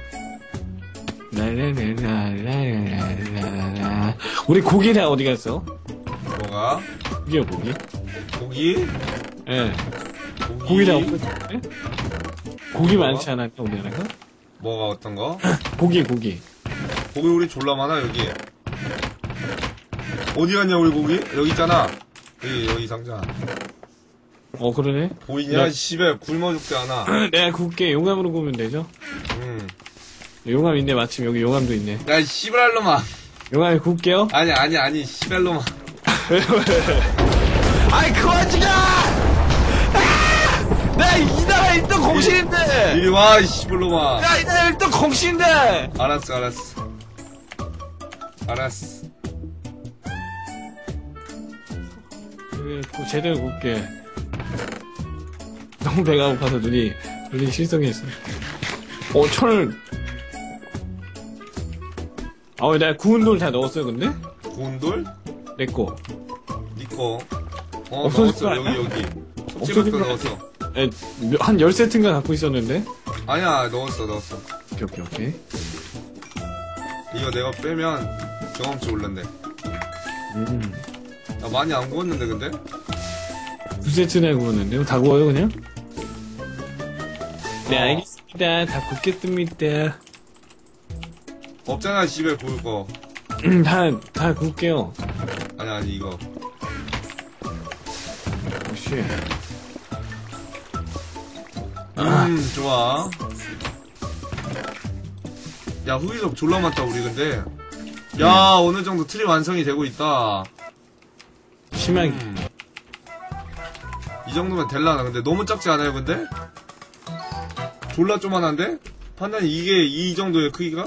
랄랄랄랄랄랄랄라. 우리 고기 다 어디 갔어? 뭐가? 고기요, 고기? 고기? 예. 고기 다 없었지? 고기 많지 않았나, 우리나라가? 뭐가 어떤 거? 고기. 고기 우리 졸라 많아, 여기. 어디 갔냐, 우리 고기? 여기 있잖아. 여기 상자. 그러네? 보이냐? 씨발, 굶어 죽지 않아. 내가 굽게 용암으로 구우면 되죠? 응. 용암 있네, 마침 여기 용암도 있네. 야, 씨발놈아. 용암에 굽게요? 아니, 씨발놈아. 아이, 그만 죽여! 내가 이 나라 1등 공신인데! 이리 와, 이 씨발놈아. 야, 이 나라 1등 공신인데! 알았어. 제대로 굽게. 너무 배가 고파서 눈이 실성했어. 철. 내가 구운 돌 다 넣었어요, 근데? 구운 돌? 내꺼. 니꺼. 없어질 넣었어, 거 아니야? 여기. 없어질 속지밥도 거 넣었어. 한 10세트인가 갖고 있었는데? 아니야, 넣었어. 오케이. 이거 내가 빼면 경험치 올른대. 나 많이 안 구웠는데, 근데? 2세트나 구웠는데요? 다 구워요, 그냥? 네, 알겠습니다. 다 굽겠습니다. 없잖아, 집에 구울 거. 다 굽게요. 아니, 이거. 씨. 좋아. 야, 후기적 졸라 많다, 우리 근데. 야, 어느 정도 틀이 완성이 되고 있다. 심하게. 이 정도면 될라나. 근데 너무 작지 않아요, 근데? 졸라 쪼만한데? 판단이 이게 이 정도의 크기가?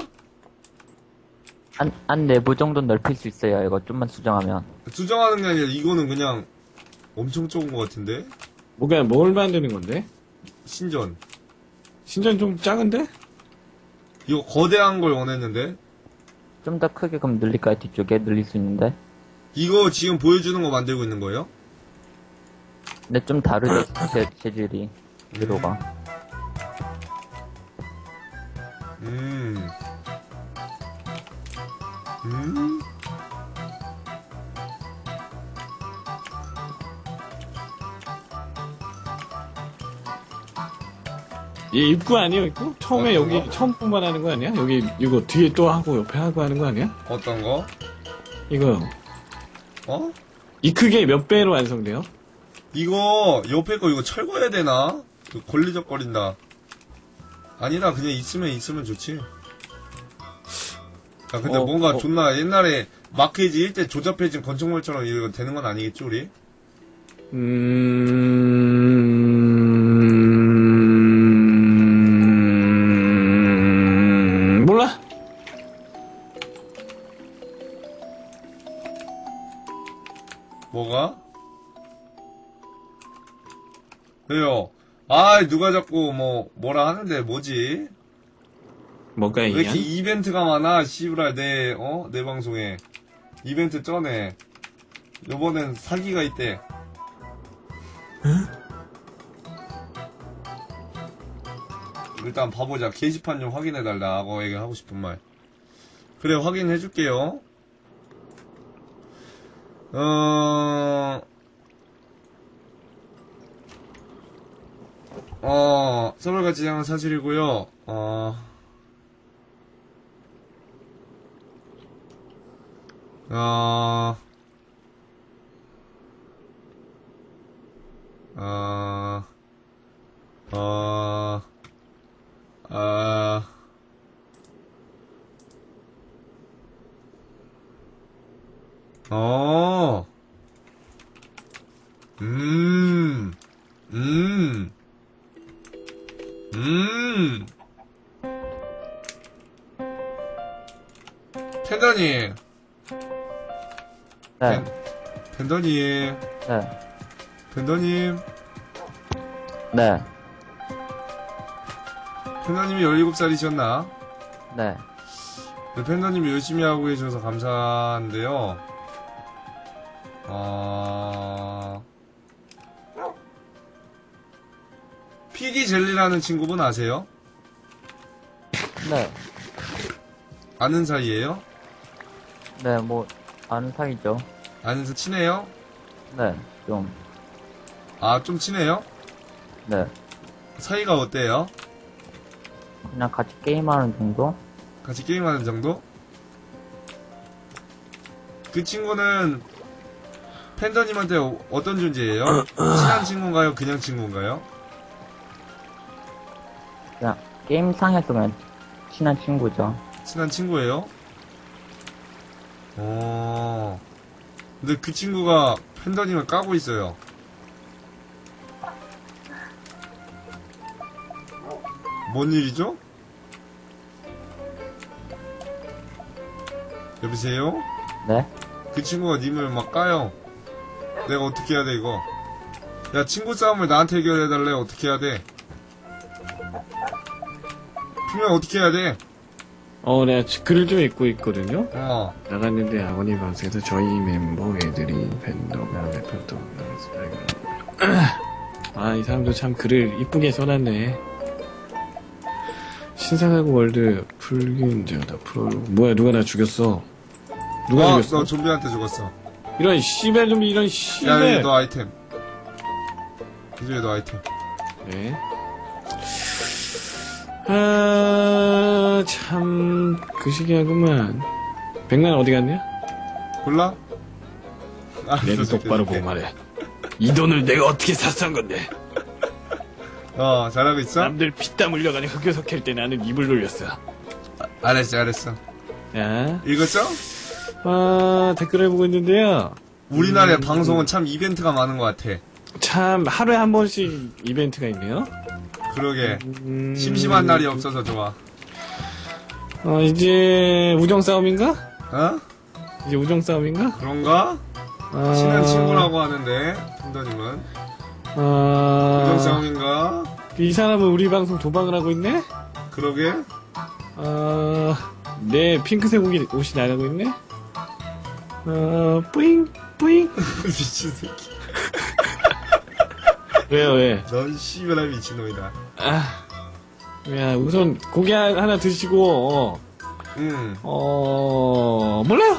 한 내부 정도는 넓힐 수 있어요. 이거 좀만 수정하면. 수정하는 게 아니라 이거는 그냥 엄청 적은 것 같은데? 뭘 만드는 건데? 신전 좀 작은데? 이거 거대한 걸 원했는데? 좀 더 크게 그럼 늘릴까요? 뒤쪽에 늘릴 수 있는데. 이거 지금 보여주는 거 만들고 있는 거예요? 근데 좀 다르죠, 재질이. 위로가. 얘 입구 아니에요, 입구? 처음에 어떤 여기 거? 처음 분반하는 거 아니야? 여기 이거 뒤에 또 하고 옆에 하고 하는 거 아니야? 어떤 거? 이거 어? 이 크기에 몇 배로 완성돼요? 이거 옆에 거 이거 철거해야 되나? 그 걸리적거린다. 아니다 그냥 있으면 좋지. 야 근데 뭔가 존나 옛날에 마크이지 1대 조잡해진 건축물처럼 이거 되는 건 아니겠지 우리? 몰라. 뭐가? 왜요? 아 누가 자꾸 뭐라 하는데 뭐지? 뭐가 왜 이렇게 이게? 이벤트가 많아 씨부랄 내 방송에 이벤트 쩌네. 요번엔 사기가 있대. 일단 봐보자. 게시판 좀 확인해달라. 악어에게 하고 싶은 말. 그래 확인해줄게요. 서울과 지장은 사실이고요. 팬더님. 네. 팬더님. 네. 팬더님. 네. 팬더님이 17살이셨나? 네. 팬더님이 열심히 하고 계셔서 감사한데요. 피기 젤리라는 친구분 아세요? 네. 아는 사이예요? 네, 뭐, 아는 사이죠. 아는 사 친해요? 네, 좀. 아, 좀 친해요? 네. 사이가 어때요? 그냥 같이 게임하는 정도? 같이 게임하는 정도? 그 친구는 팬더님한테 어떤 존재예요? 친한 친구인가요? 그냥 친구인가요? 그냥, 게임상에서 그냥 친한 친구죠. 친한 친구예요? 근데 그 친구가 팬더님을 까고 있어요. 뭔 일이죠? 여보세요? 네? 그 친구가 님을 막 까요. 내가 어떻게 해야 돼, 이거? 야, 친구 싸움을 나한테 해결해달래. 어떻게 해야 돼? 분명 어떻게 해야 돼? 내가 글을 좀 읽고 있거든요. 나갔는데 아버님 방송에서 저희 멤버 애들이 팬더가 팬더 이 사람도 참 글을 이쁘게 써놨네. 신사하고 월드 불균자다 프로로그. 뭐야, 누가 나 죽였어? 누가 죽였어? 너 좀비한테 죽었어. 이런 씨발 좀비, 이런 야, 씨발. 여기 너 아이템. 이제 너 아이템. 네. 참, 그 시기하구만. 백만 어디 갔냐? 몰라? 내가 똑바로 보고 말해. 이 돈을 내가 어떻게 샀던 건데? 잘하고 있어? 남들 피땀 흘려가는 흑요석 캘 때 나는 입을 놀렸어. 알았어. 야. 읽었죠? 댓글을 보고 있는데요. 우리나라의 방송은 참 이벤트가 많은 것 같아. 참, 하루에 한 번씩 이벤트가 있네요. 그러게. 심심한 날이 없어서 좋아. 이제 우정 싸움인가? 이제 우정 싸움인가? 그런가? 친한 친구라고 하는데, 팬더님은. 우정 싸움인가? 이 사람은 우리 방송 도박을 하고 있네? 그러게. 내 핑크색 옷이 나가고 있네? 뿌잉. 미친 새끼. 왜요, 왜? 넌 씨발한 미친놈이다. 야, 우선 고기 하나 드시고, 몰라요?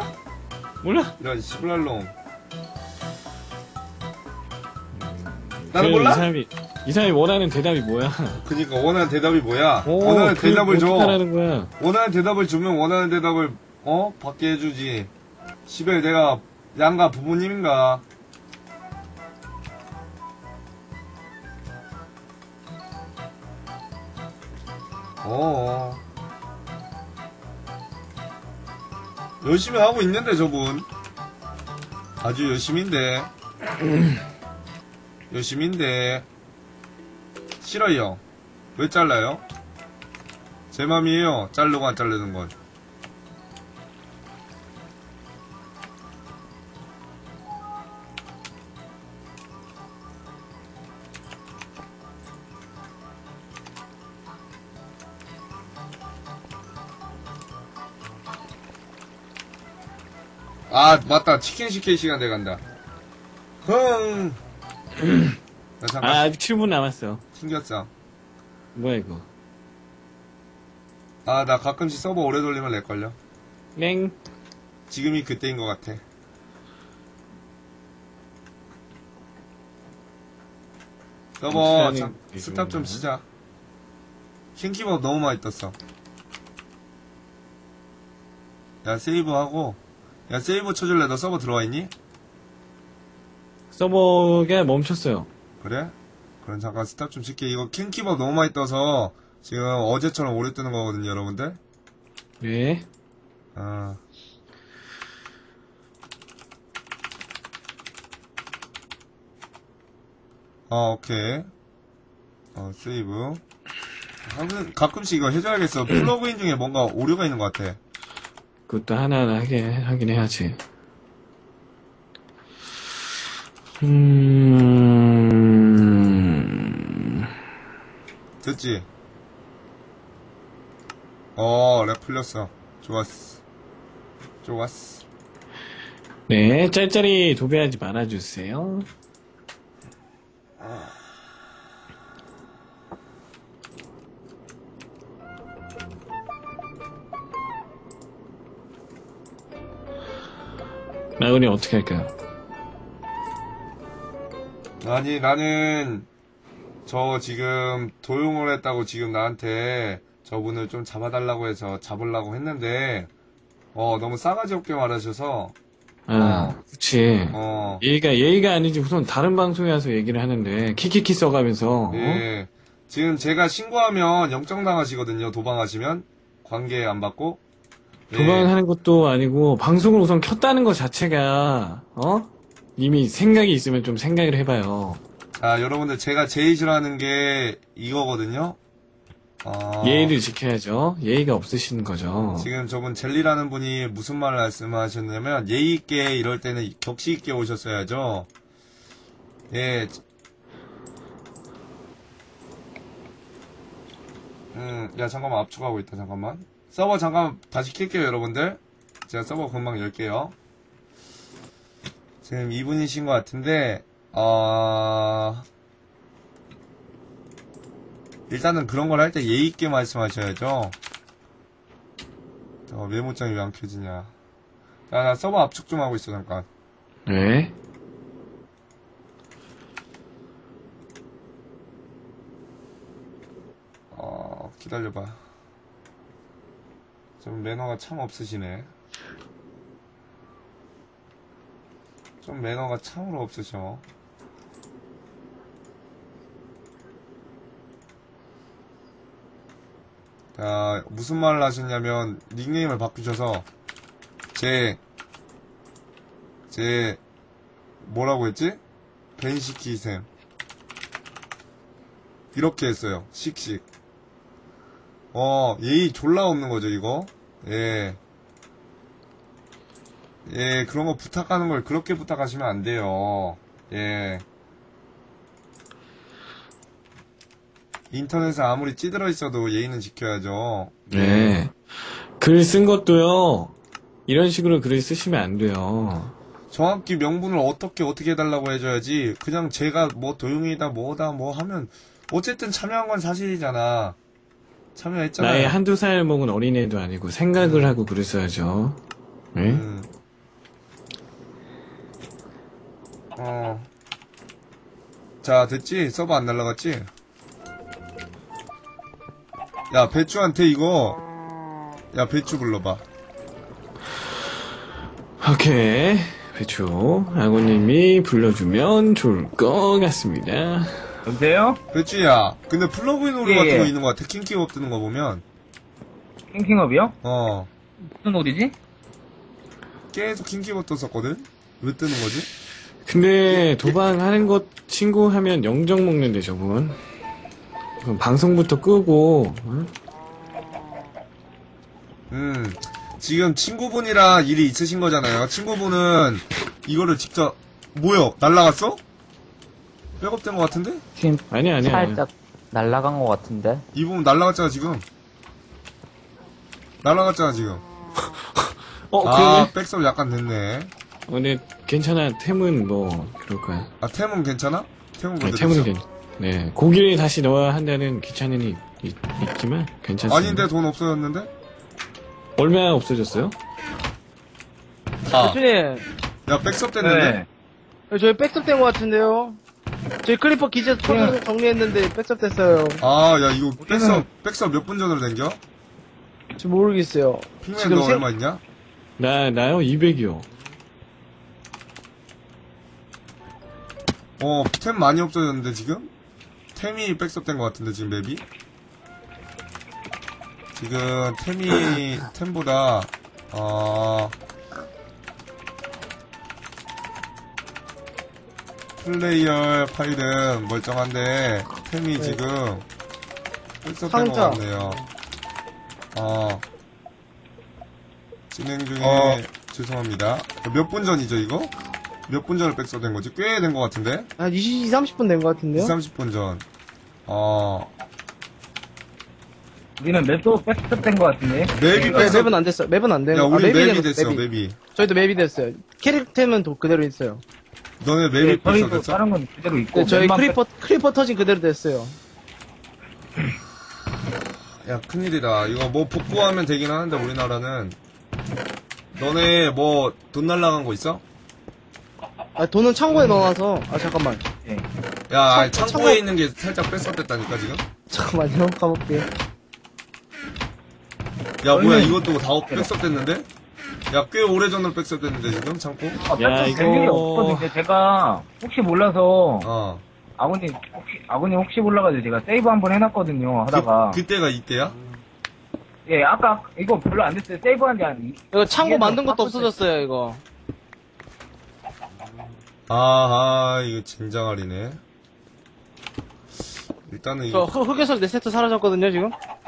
몰라? 이런 씨발놈. 나는 이 몰라? 사람이 원하는 대답이 뭐야? 그니까 원하는 대답이 뭐야? 오, 원하는 대답을 줘. 어떡하라는 거야? 원하는 대답을 주면 원하는 대답을 받게 해주지. 시벨 내가 양가 부모님인가? 열심히 하고 있는데 저분 아주 열심인데 열심인데 싫어요. 왜 잘라요? 제 맘이에요. 자르고 안 자르는 건. 아 맞다. 치킨 시킬 시간 돼간다. 나 잠깐 아직 7분 남았어. 튕겼어. 뭐야 이거? 아 나 가끔씩 서버 오래 돌리면 렉걸려. 랭. 지금이 그때인 것 같아. 서버 스탑 좀 치자. 킹키법 너무 많이 떴어. 야 세이브하고 야 세이브 쳐줄래? 너 서버 들어와 있니? 서버가 멈췄어요. 그래? 그럼 잠깐 스탑 좀 칠게. 이거 킹키법 너무 많이 떠서 지금 어제처럼 오래 뜨는 거거든요 여러분들. 네. 오케이. 세이브. 가끔씩 이거 해줘야겠어. 플러그인 중에 뭔가 오류가 있는 것 같아. 그것도 하나하나 하긴 해야지. 됐지? 렉 풀렸어. 좋았어. 좋았어. 네, 짤짤이 도배하지 말아주세요. 나은이 어떻게 할까요? 아니 나는 저 지금 도용을 했다고 지금 나한테 저분을 좀 잡아달라고 해서 잡으려고 했는데 너무 싸가지 없게 말하셔서 그치. 예의가 아니지. 우선 다른 방송에 와서 얘기를 하는데 키키키 써가면서. 예. 지금 제가 신고하면 영장 당하시거든요. 도방하시면 관계 안 받고. 도망하는 것도 아니고 방송을 우선 켰다는 것 자체가 이미 생각이 있으면 좀 생각을 해봐요. 자 여러분들 제가 제일 싫어하는 게 이거거든요. 예의를 지켜야죠. 예의가 없으신 거죠. 지금 저분 젤리라는 분이 무슨 말을 말씀하셨냐면 예의 있게 이럴 때는 격식 있게 오셨어야죠. 예. 야 잠깐만 압축하고 있다. 잠깐만. 서버 잠깐 다시 킬게요 여러분들. 제가 서버 금방 열게요. 지금 2분이신 것 같은데 일단은 그런 걸 할 때 예의 있게 말씀하셔야죠. 메모장이 왜 안 켜지냐. 나 서버 압축 좀 하고 있어 잠깐. 네. 기다려봐. 좀 매너가 참 없으시네. 좀 매너가 참으로 없으셔. 자, 무슨 말을 하셨냐면 닉네임을 바꾸셔서 제 뭐라고 했지? 벤시키쌤 이렇게 했어요. 씩씩. 예의 졸라 없는 거죠 이거. 예, 그런 거 부탁하는 걸 그렇게 부탁하시면 안 돼요. 예. 인터넷에 아무리 찌들어 있어도 예의는 지켜야죠. 네. 글 쓴 것도요, 이런 식으로 글을 쓰시면 안 돼요. 정확히 명분을 어떻게 해달라고 해줘야지, 그냥 제가 뭐 도용이다, 뭐다, 뭐 하면, 어쨌든 참여한 건 사실이잖아. 참여했잖아요. 나의 한두 살 먹은 어린애도 아니고 생각을 하고 글을 써야죠. 네? 자, 됐지? 서버 안 날라갔지? 야, 배추한테 이거, 야, 배추 불러봐. 오케이. 배추. 아고님이 불러주면 좋을 것 같습니다. 여보세요? 배추야, 근데 플러그인 오류 예, 같은 거 예. 있는 거 같아. 킹키업 뜨는 거 보면. 킹킹업이요? 어. 무슨 오디지? 계속 킹키업 떴었거든? 왜 뜨는 거지? 근데 도박하는 것 신고하면 영정 먹는데 저분. 그럼 방송부터 끄고 어? 지금 친구분이랑 일이 있으신 거잖아요. 친구분은 이거를 직접, 뭐야? 날라갔어? 백업된 거 같은데? 지금 아니야. 살짝 날라간 것 같은데. 이 부분 날라갔잖아, 지금. 날라갔잖아, 지금. 아, 백섭 약간 됐네. 근데 괜찮아. 템은 뭐 그럴 거야. 아, 템은 괜찮아? 템은 네, 그대로 템은 있어? 괜찮아. 네, 고기를 다시 넣어야 한다는 귀찮음이 있지만 괜찮습니다. 아닌데 돈 없어졌는데? 얼마 없어졌어요? 아, 대표님, 야, 백섭 됐는데? 저희 백섭 된 것 같은데요? 저희 클리퍼 기재 정리했는데 백섭 됐어요. 아, 야, 이거 백섭 몇 분 전으로 댕겨? 지금 모르겠어요. 핑맨 지금 너 얼마 있냐? 나요? 200이요. 템 많이 없어졌는데, 지금? 템이 백섭 된 것 같은데, 지금 맵이? 지금 템보다, 플레이어 파일은 멀쩡한데, 템이 지금, 백섭된 것 상자. 같네요. 진행 중에, 죄송합니다. 몇 분 전이죠, 이거? 몇 분 전에 백섭된 거지? 꽤 된 것 같은데? 한 20, 30분 된 것 같은데요? 20, 30분 전. 우리는 맵도 백스된 것 같은데. 맵이 네, 맵은 안 됐어요. 맵은 안 되는. 야, 우리 맵이 맵이 됐어, 맵이. 맵이. 저희도 맵이 됐어요. 캐릭템은 그대로 있어요. 너네 맵이 저희도 백섭됐어? 다른 건 그대로 있고. 네, 저희 맵만 크리퍼 터진 그대로 됐어요. 야, 큰일이다. 이거 뭐 복구하면 되긴 하는데, 우리나라는. 너네 뭐, 돈 날라간 거 있어? 아, 돈은 창고에 넣어놔서. 아, 잠깐만. 야, 아니, 창고에 있는 게 살짝 뺏었댔다니까, 지금? 잠깐만요. 가볼게요. 야, 뭐야, 이것도 다 뺏었댔는데? 야, 꽤 오래전으로 뺏었댔는데, 지금, 창고? 야, 될 일이 없거든요. 제가 혹시 몰라서 아버님 혹시 몰라가지고 제가 세이브 한번 해놨거든요. 하다가 그때가 이때야? 예, 아까 이거 별로 안 됐어요. 세이브한 지 한 이거 창고 만든 것도 없어졌어요, 이거. 아하, 이거 젠장알이네. 일단은 저 이거, 흑요석 4세트 사라졌거든요, 지금?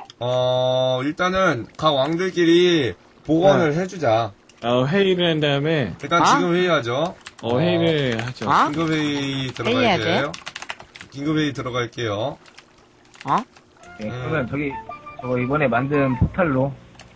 일단은 각 왕들끼리 복원을 해주자. 회의를 한 다음에 일단 지금 회의하죠. 회의를 하죠. 긴급회의 들어갈게요. 긴급회의 들어갈게요. 예, 그러면 저거 이번에 만든 포탈로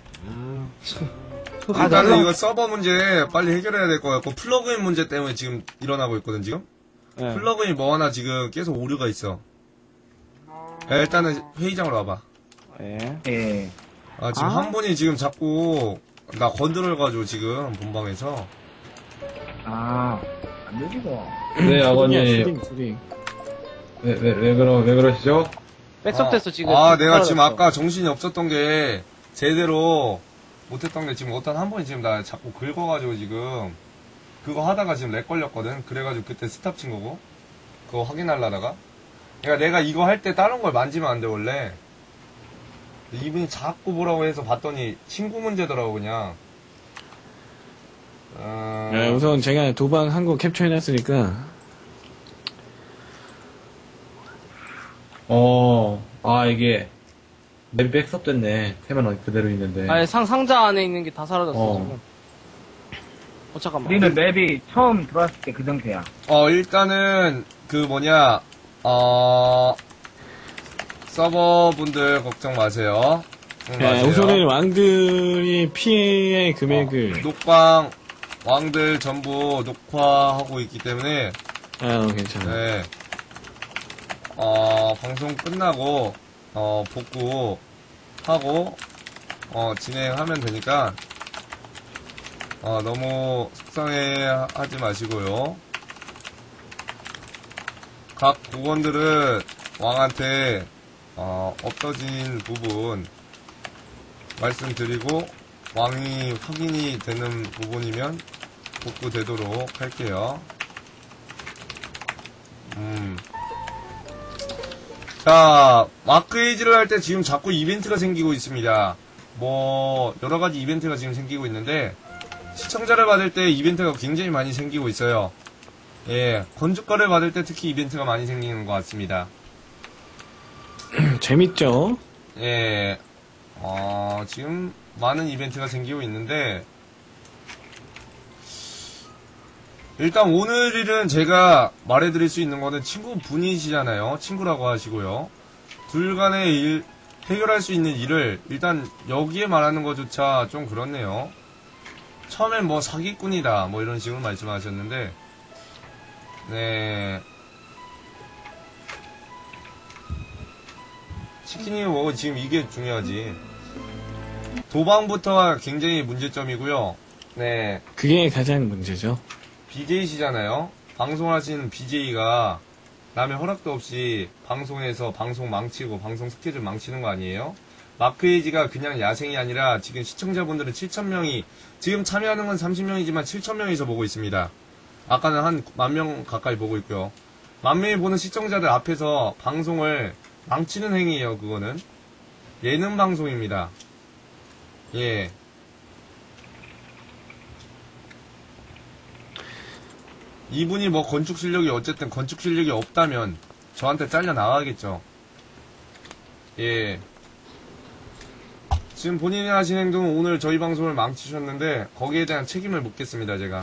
일단은 이거 서버 문제 빨리 해결해야 될 것 같고, 플러그인 문제 때문에 지금 일어나고 있거든, 지금? 네. 플러그인이 뭐 하나 지금 계속 오류가 있어. 야, 일단은 회의장으로 와봐. 예. 지금 한 분이 지금 자꾸 나 건드려가지고 지금 본방에서. 안 되지 뭐. 네, 아버님. 슈딩. 왜 그러시죠? 백섭됐어, 지금. 내가 지금 아까 정신이 없었던 게 제대로 못했던 게 지금 어떤 한 분이 지금 나 자꾸 긁어가지고 지금 그거 하다가 지금 렉 걸렸거든. 그래가지고 그때 스탑 친 거고. 그거 확인하려다가. 그러니까 내가 이거 할 때 다른 걸 만지면 안 돼, 원래. 이분이 자꾸 뭐라고 해서 봤더니 친구 문제더라고, 그냥. 우선 제가 도박 한 거 캡처해놨으니까. 이게 맵이 백섭됐네. 템은 그대로 있는데. 아니, 상자 안에 있는 게 다 사라졌어, 지금. 잠깐만. 우리는 맵이 처음 들어왔을 때 그 상태야. 일단은 서버분들 걱정 마세요. 우선은 왕들이 피해의 금액을 녹방 왕들 전부 녹화하고 있기 때문에 괜찮아. 네. 방송 끝나고 복구하고 진행하면 되니까 너무 속상해 하지 마시고요. 각 국원들은 왕한테 없어진 부분 말씀드리고 왕이 확인이 되는 부분이면 복구되도록 할게요. 자, 마크에이지를 할 때 지금 자꾸 이벤트가 생기고 있습니다. 뭐 여러가지 이벤트가 지금 생기고 있는데 시청자를 받을 때 이벤트가 굉장히 많이 생기고 있어요. 예, 건축가를 받을 때 특히 이벤트가 많이 생기는 것 같습니다. 재밌죠? 예, 지금 많은 이벤트가 생기고 있는데 일단 오늘 일은 제가 말해드릴 수 있는 거는 친구분이시잖아요. 친구라고 하시고요. 둘 간의 일, 해결할 수 있는 일을 일단 여기에 말하는 것조차 좀 그렇네요. 처음엔 뭐 사기꾼이다 뭐 이런 식으로 말씀하셨는데 네, 치킨이 뭐 지금 이게 중요하지. 도방부터가 굉장히 문제점이고요. 네, 그게 가장 문제죠. BJ시잖아요. 방송하시는 BJ가 남의 허락도 없이 방송에서 방송 망치고 방송 스케줄 망치는 거 아니에요? 마크에이지가 그냥 야생이 아니라 지금 시청자분들은 7,000명이 지금 참여하는 건 30명이지만 7,000명이서 보고 있습니다. 아까는 한 10,000명 가까이 보고 있고요. 10,000명이 보는 시청자들 앞에서 방송을 망치는 행위예요. 그거는 예능 방송입니다. 예. 이분이 뭐 건축 실력이 어쨌든 건축 실력이 없다면 저한테 잘려 나가겠죠. 예. 지금 본인이 하신 행동은 오늘 저희 방송을 망치셨는데 거기에 대한 책임을 묻겠습니다. 제가.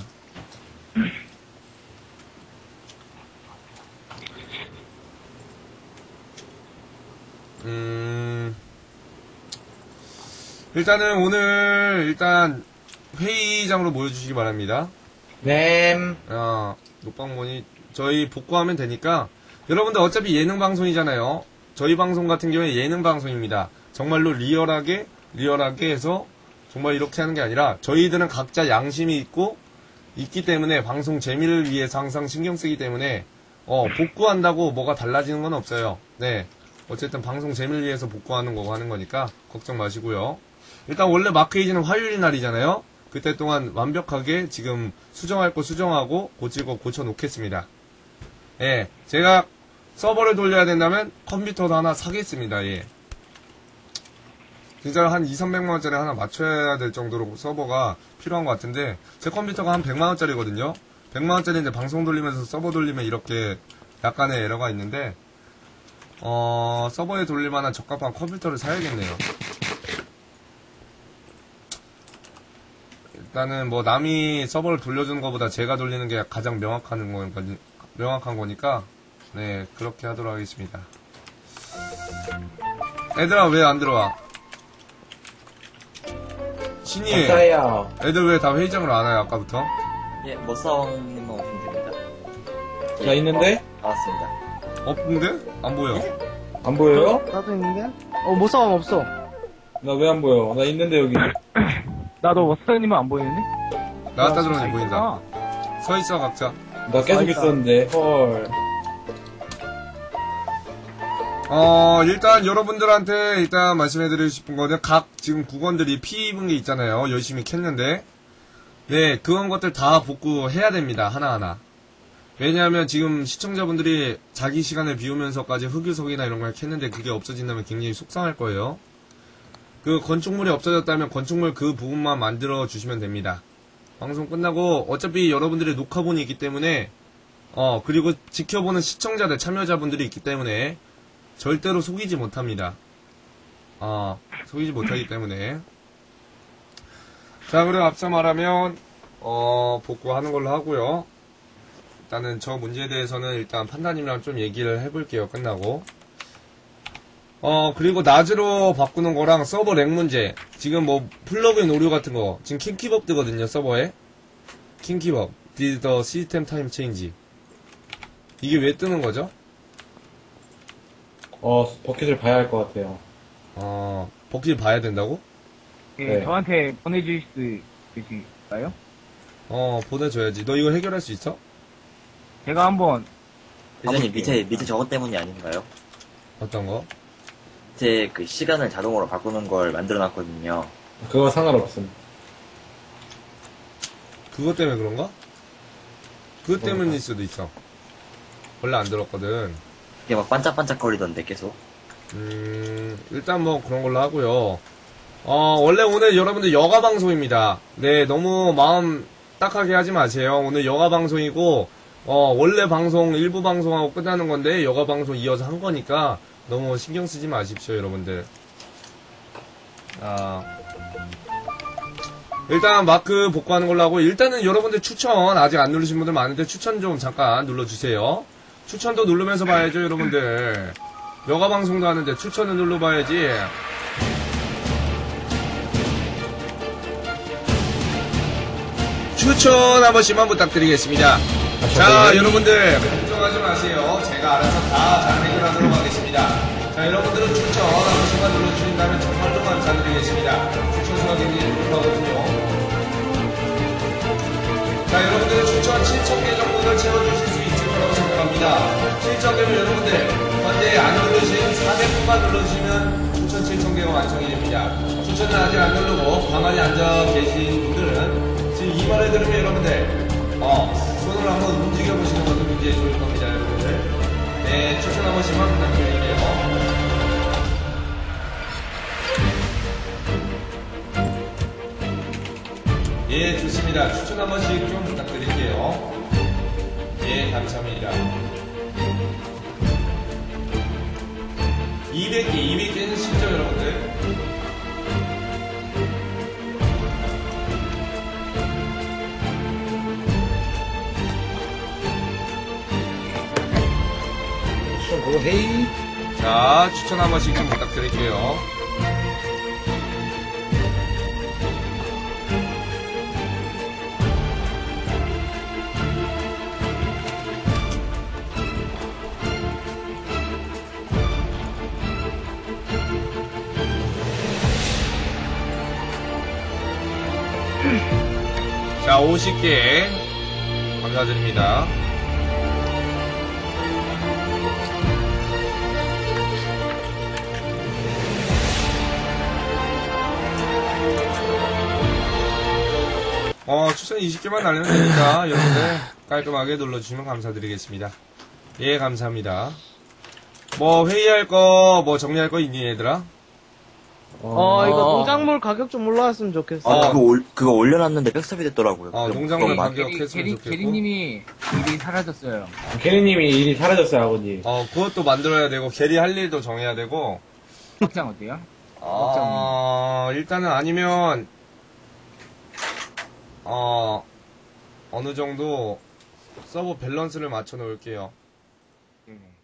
일단은 오늘 일단 회의장으로 모여주시기 바랍니다. 네. 녹방문이 저희 복구하면 되니까 여러분들 어차피 예능 방송이잖아요. 저희 방송 같은 경우에 예능 방송입니다. 정말로 리얼하게 해서 정말 이렇게 하는 게 아니라 저희들은 각자 양심이 있기 때문에 방송 재미를 위해서 항상 신경 쓰기 때문에 복구한다고 뭐가 달라지는 건 없어요. 네, 어쨌든 방송 재미를 위해서 복구하는 거고 하는 거니까 걱정 마시고요. 일단 원래 마크에이지는 화요일 날이잖아요. 그때 동안 완벽하게 지금 수정할 거 수정하고 고칠 거 고쳐 놓겠습니다. 예, 제가 서버를 돌려야 된다면 컴퓨터도 하나 사겠습니다. 예. 진짜 한 2,300만원짜리 하나 맞춰야 될 정도로 서버가 필요한 것 같은데 제 컴퓨터가 한 100만원짜리거든요. 100만원짜리인데 방송 돌리면서 서버 돌리면 이렇게 약간의 에러가 있는데 서버에 돌릴 만한 적합한 컴퓨터를 사야겠네요. 일단은 뭐 남이 서버를 돌려주는 것보다 제가 돌리는 게 가장 명확한 거니까 네, 그렇게 하도록 하겠습니다. 애들아 왜 안 들어와? 신이 애들 왜 다 회의장으로 안 와요 아까부터? 예, 머싸왕님만 오시면 됩니다. 나 있는데? 나왔습니다. 없는데? 안 보여. 안 보여요? 나도 있는데? 모싸움 없어. 나 왜 안 보여? 나 있는데 여기. 나도 워스터님은 안 보이는데? 나왔다 들어오니 보인다. 서있어 각자. 나 계속 있었는데. 헐. 일단 여러분들한테 일단 말씀해드리고 싶은 거는 각 지금 국원들이 피 입은 게 있잖아요. 열심히 캤는데 네, 그런 것들 다 복구해야 됩니다. 하나하나. 왜냐하면 지금 시청자분들이 자기 시간을 비우면서까지 흑유석이나 이런 걸 캤는데 그게 없어진다면 굉장히 속상할 거예요. 그 건축물이 없어졌다면 건축물 그 부분만 만들어 주시면 됩니다. 방송 끝나고 어차피 여러분들의 녹화본이 있기 때문에 그리고 지켜보는 시청자들 참여자분들이 있기 때문에 절대로 속이지 못합니다. 속이지 못하기 때문에. 자, 그리고 앞서 말하면 복구하는 걸로 하고요. 일단은 저 문제에 대해서는 일단 판단님이랑 좀 얘기를 해볼게요. 끝나고. 그리고 낮으로 바꾸는 거랑 서버 렉 문제. 지금 뭐 플러그인 오류 같은 거 지금 킹키법 뜨거든요. 서버에 킹키법 Did the system time change. 이게 왜 뜨는 거죠? 버킷을 봐야 할 것 같아요. 버킷 봐야 된다고? 예, 네. 저한테 보내주실 수 있으실까요? 보내줘야지. 너 이거 해결할 수 있어? 제가 한번 회장님, 밑에 저것 때문이 아닌가요? 어떤 거? 밑에 그 시간을 자동으로 바꾸는 걸 만들어 놨거든요. 그거 상관없음. 그것 때문에 그런가? 그것 때문일 수도 있어. 원래 안 들었거든. 이게 막 반짝반짝거리던데, 계속. 일단 뭐 그런 걸로 하고요. 원래 오늘 여러분들 여가 방송입니다. 네, 너무 마음 딱하게 하지 마세요. 오늘 여가 방송이고, 원래 방송, 일부 방송하고 끝나는 건데, 여가 방송 이어서 한 거니까, 너무 신경 쓰지 마십시오, 여러분들. 일단 마크 복구하는 걸로 하고, 일단은 여러분들 추천 아직 안 누르신 분들 많은데, 추천 좀 잠깐 눌러주세요. 추천도 누르면서 봐야죠, 여러분들. 여가 방송도 하는데 추천을 눌러봐야지. 추천 한 번씩만 부탁드리겠습니다. 자, 여러분들 걱정하지 마세요. 제가 알아서 다 잘 해결하도록 하겠습니다. 자, 여러분들은 추천 한 번씩만 눌러주신다면 정말로 감사드리겠습니다. 추천 수가 굉장히 높아거든요. 자, 여러분들은 추천 7,000개 정도를 채워주실 수 있을 거라고 생각합니다. 7,000개면 여러분들 현재 안 누르신 400분만 눌러주시면 추천 7,000개가 완성이 됩니다. 추천을 아직 안 누르고 가만히 앉아 계신 분들은 지금 이 말을 들으면 여러분들 손을 한번 움직여보시는 것도 굉장히 좋을 겁니다, 여러분들. 네, 추천 한 번씩만 부탁드릴게요. 예, 좋습니다. 추천 한 번씩 좀 부탁드릴게요. 예, 감사합니다. 200개는 쉽죠, 여러분들? 헤이. 자, 추천 한 번씩 좀 부탁드릴게요. 자, 50개 감사드립니다. 추천 20개만 날리면 되니까 여러분들 깔끔하게 눌러주시면 감사드리겠습니다. 예, 감사합니다. 뭐 회의할 거, 뭐 정리할 거 있니, 얘들아? 이거 농작물 가격 좀 올라왔으면 좋겠어. 그거 올려놨는데 백섭이 됐더라고요. 농작물 가격 했으면 좋겠고. 게리님이 일이 사라졌어요. 게리님이 일이 사라졌어요, 아버님. 그것도 만들어야 되고, 게리 할 일도 정해야 되고. 확장 어때요? 일단은 아니면, 어느 정도 서버 밸런스를 맞춰 놓을게요.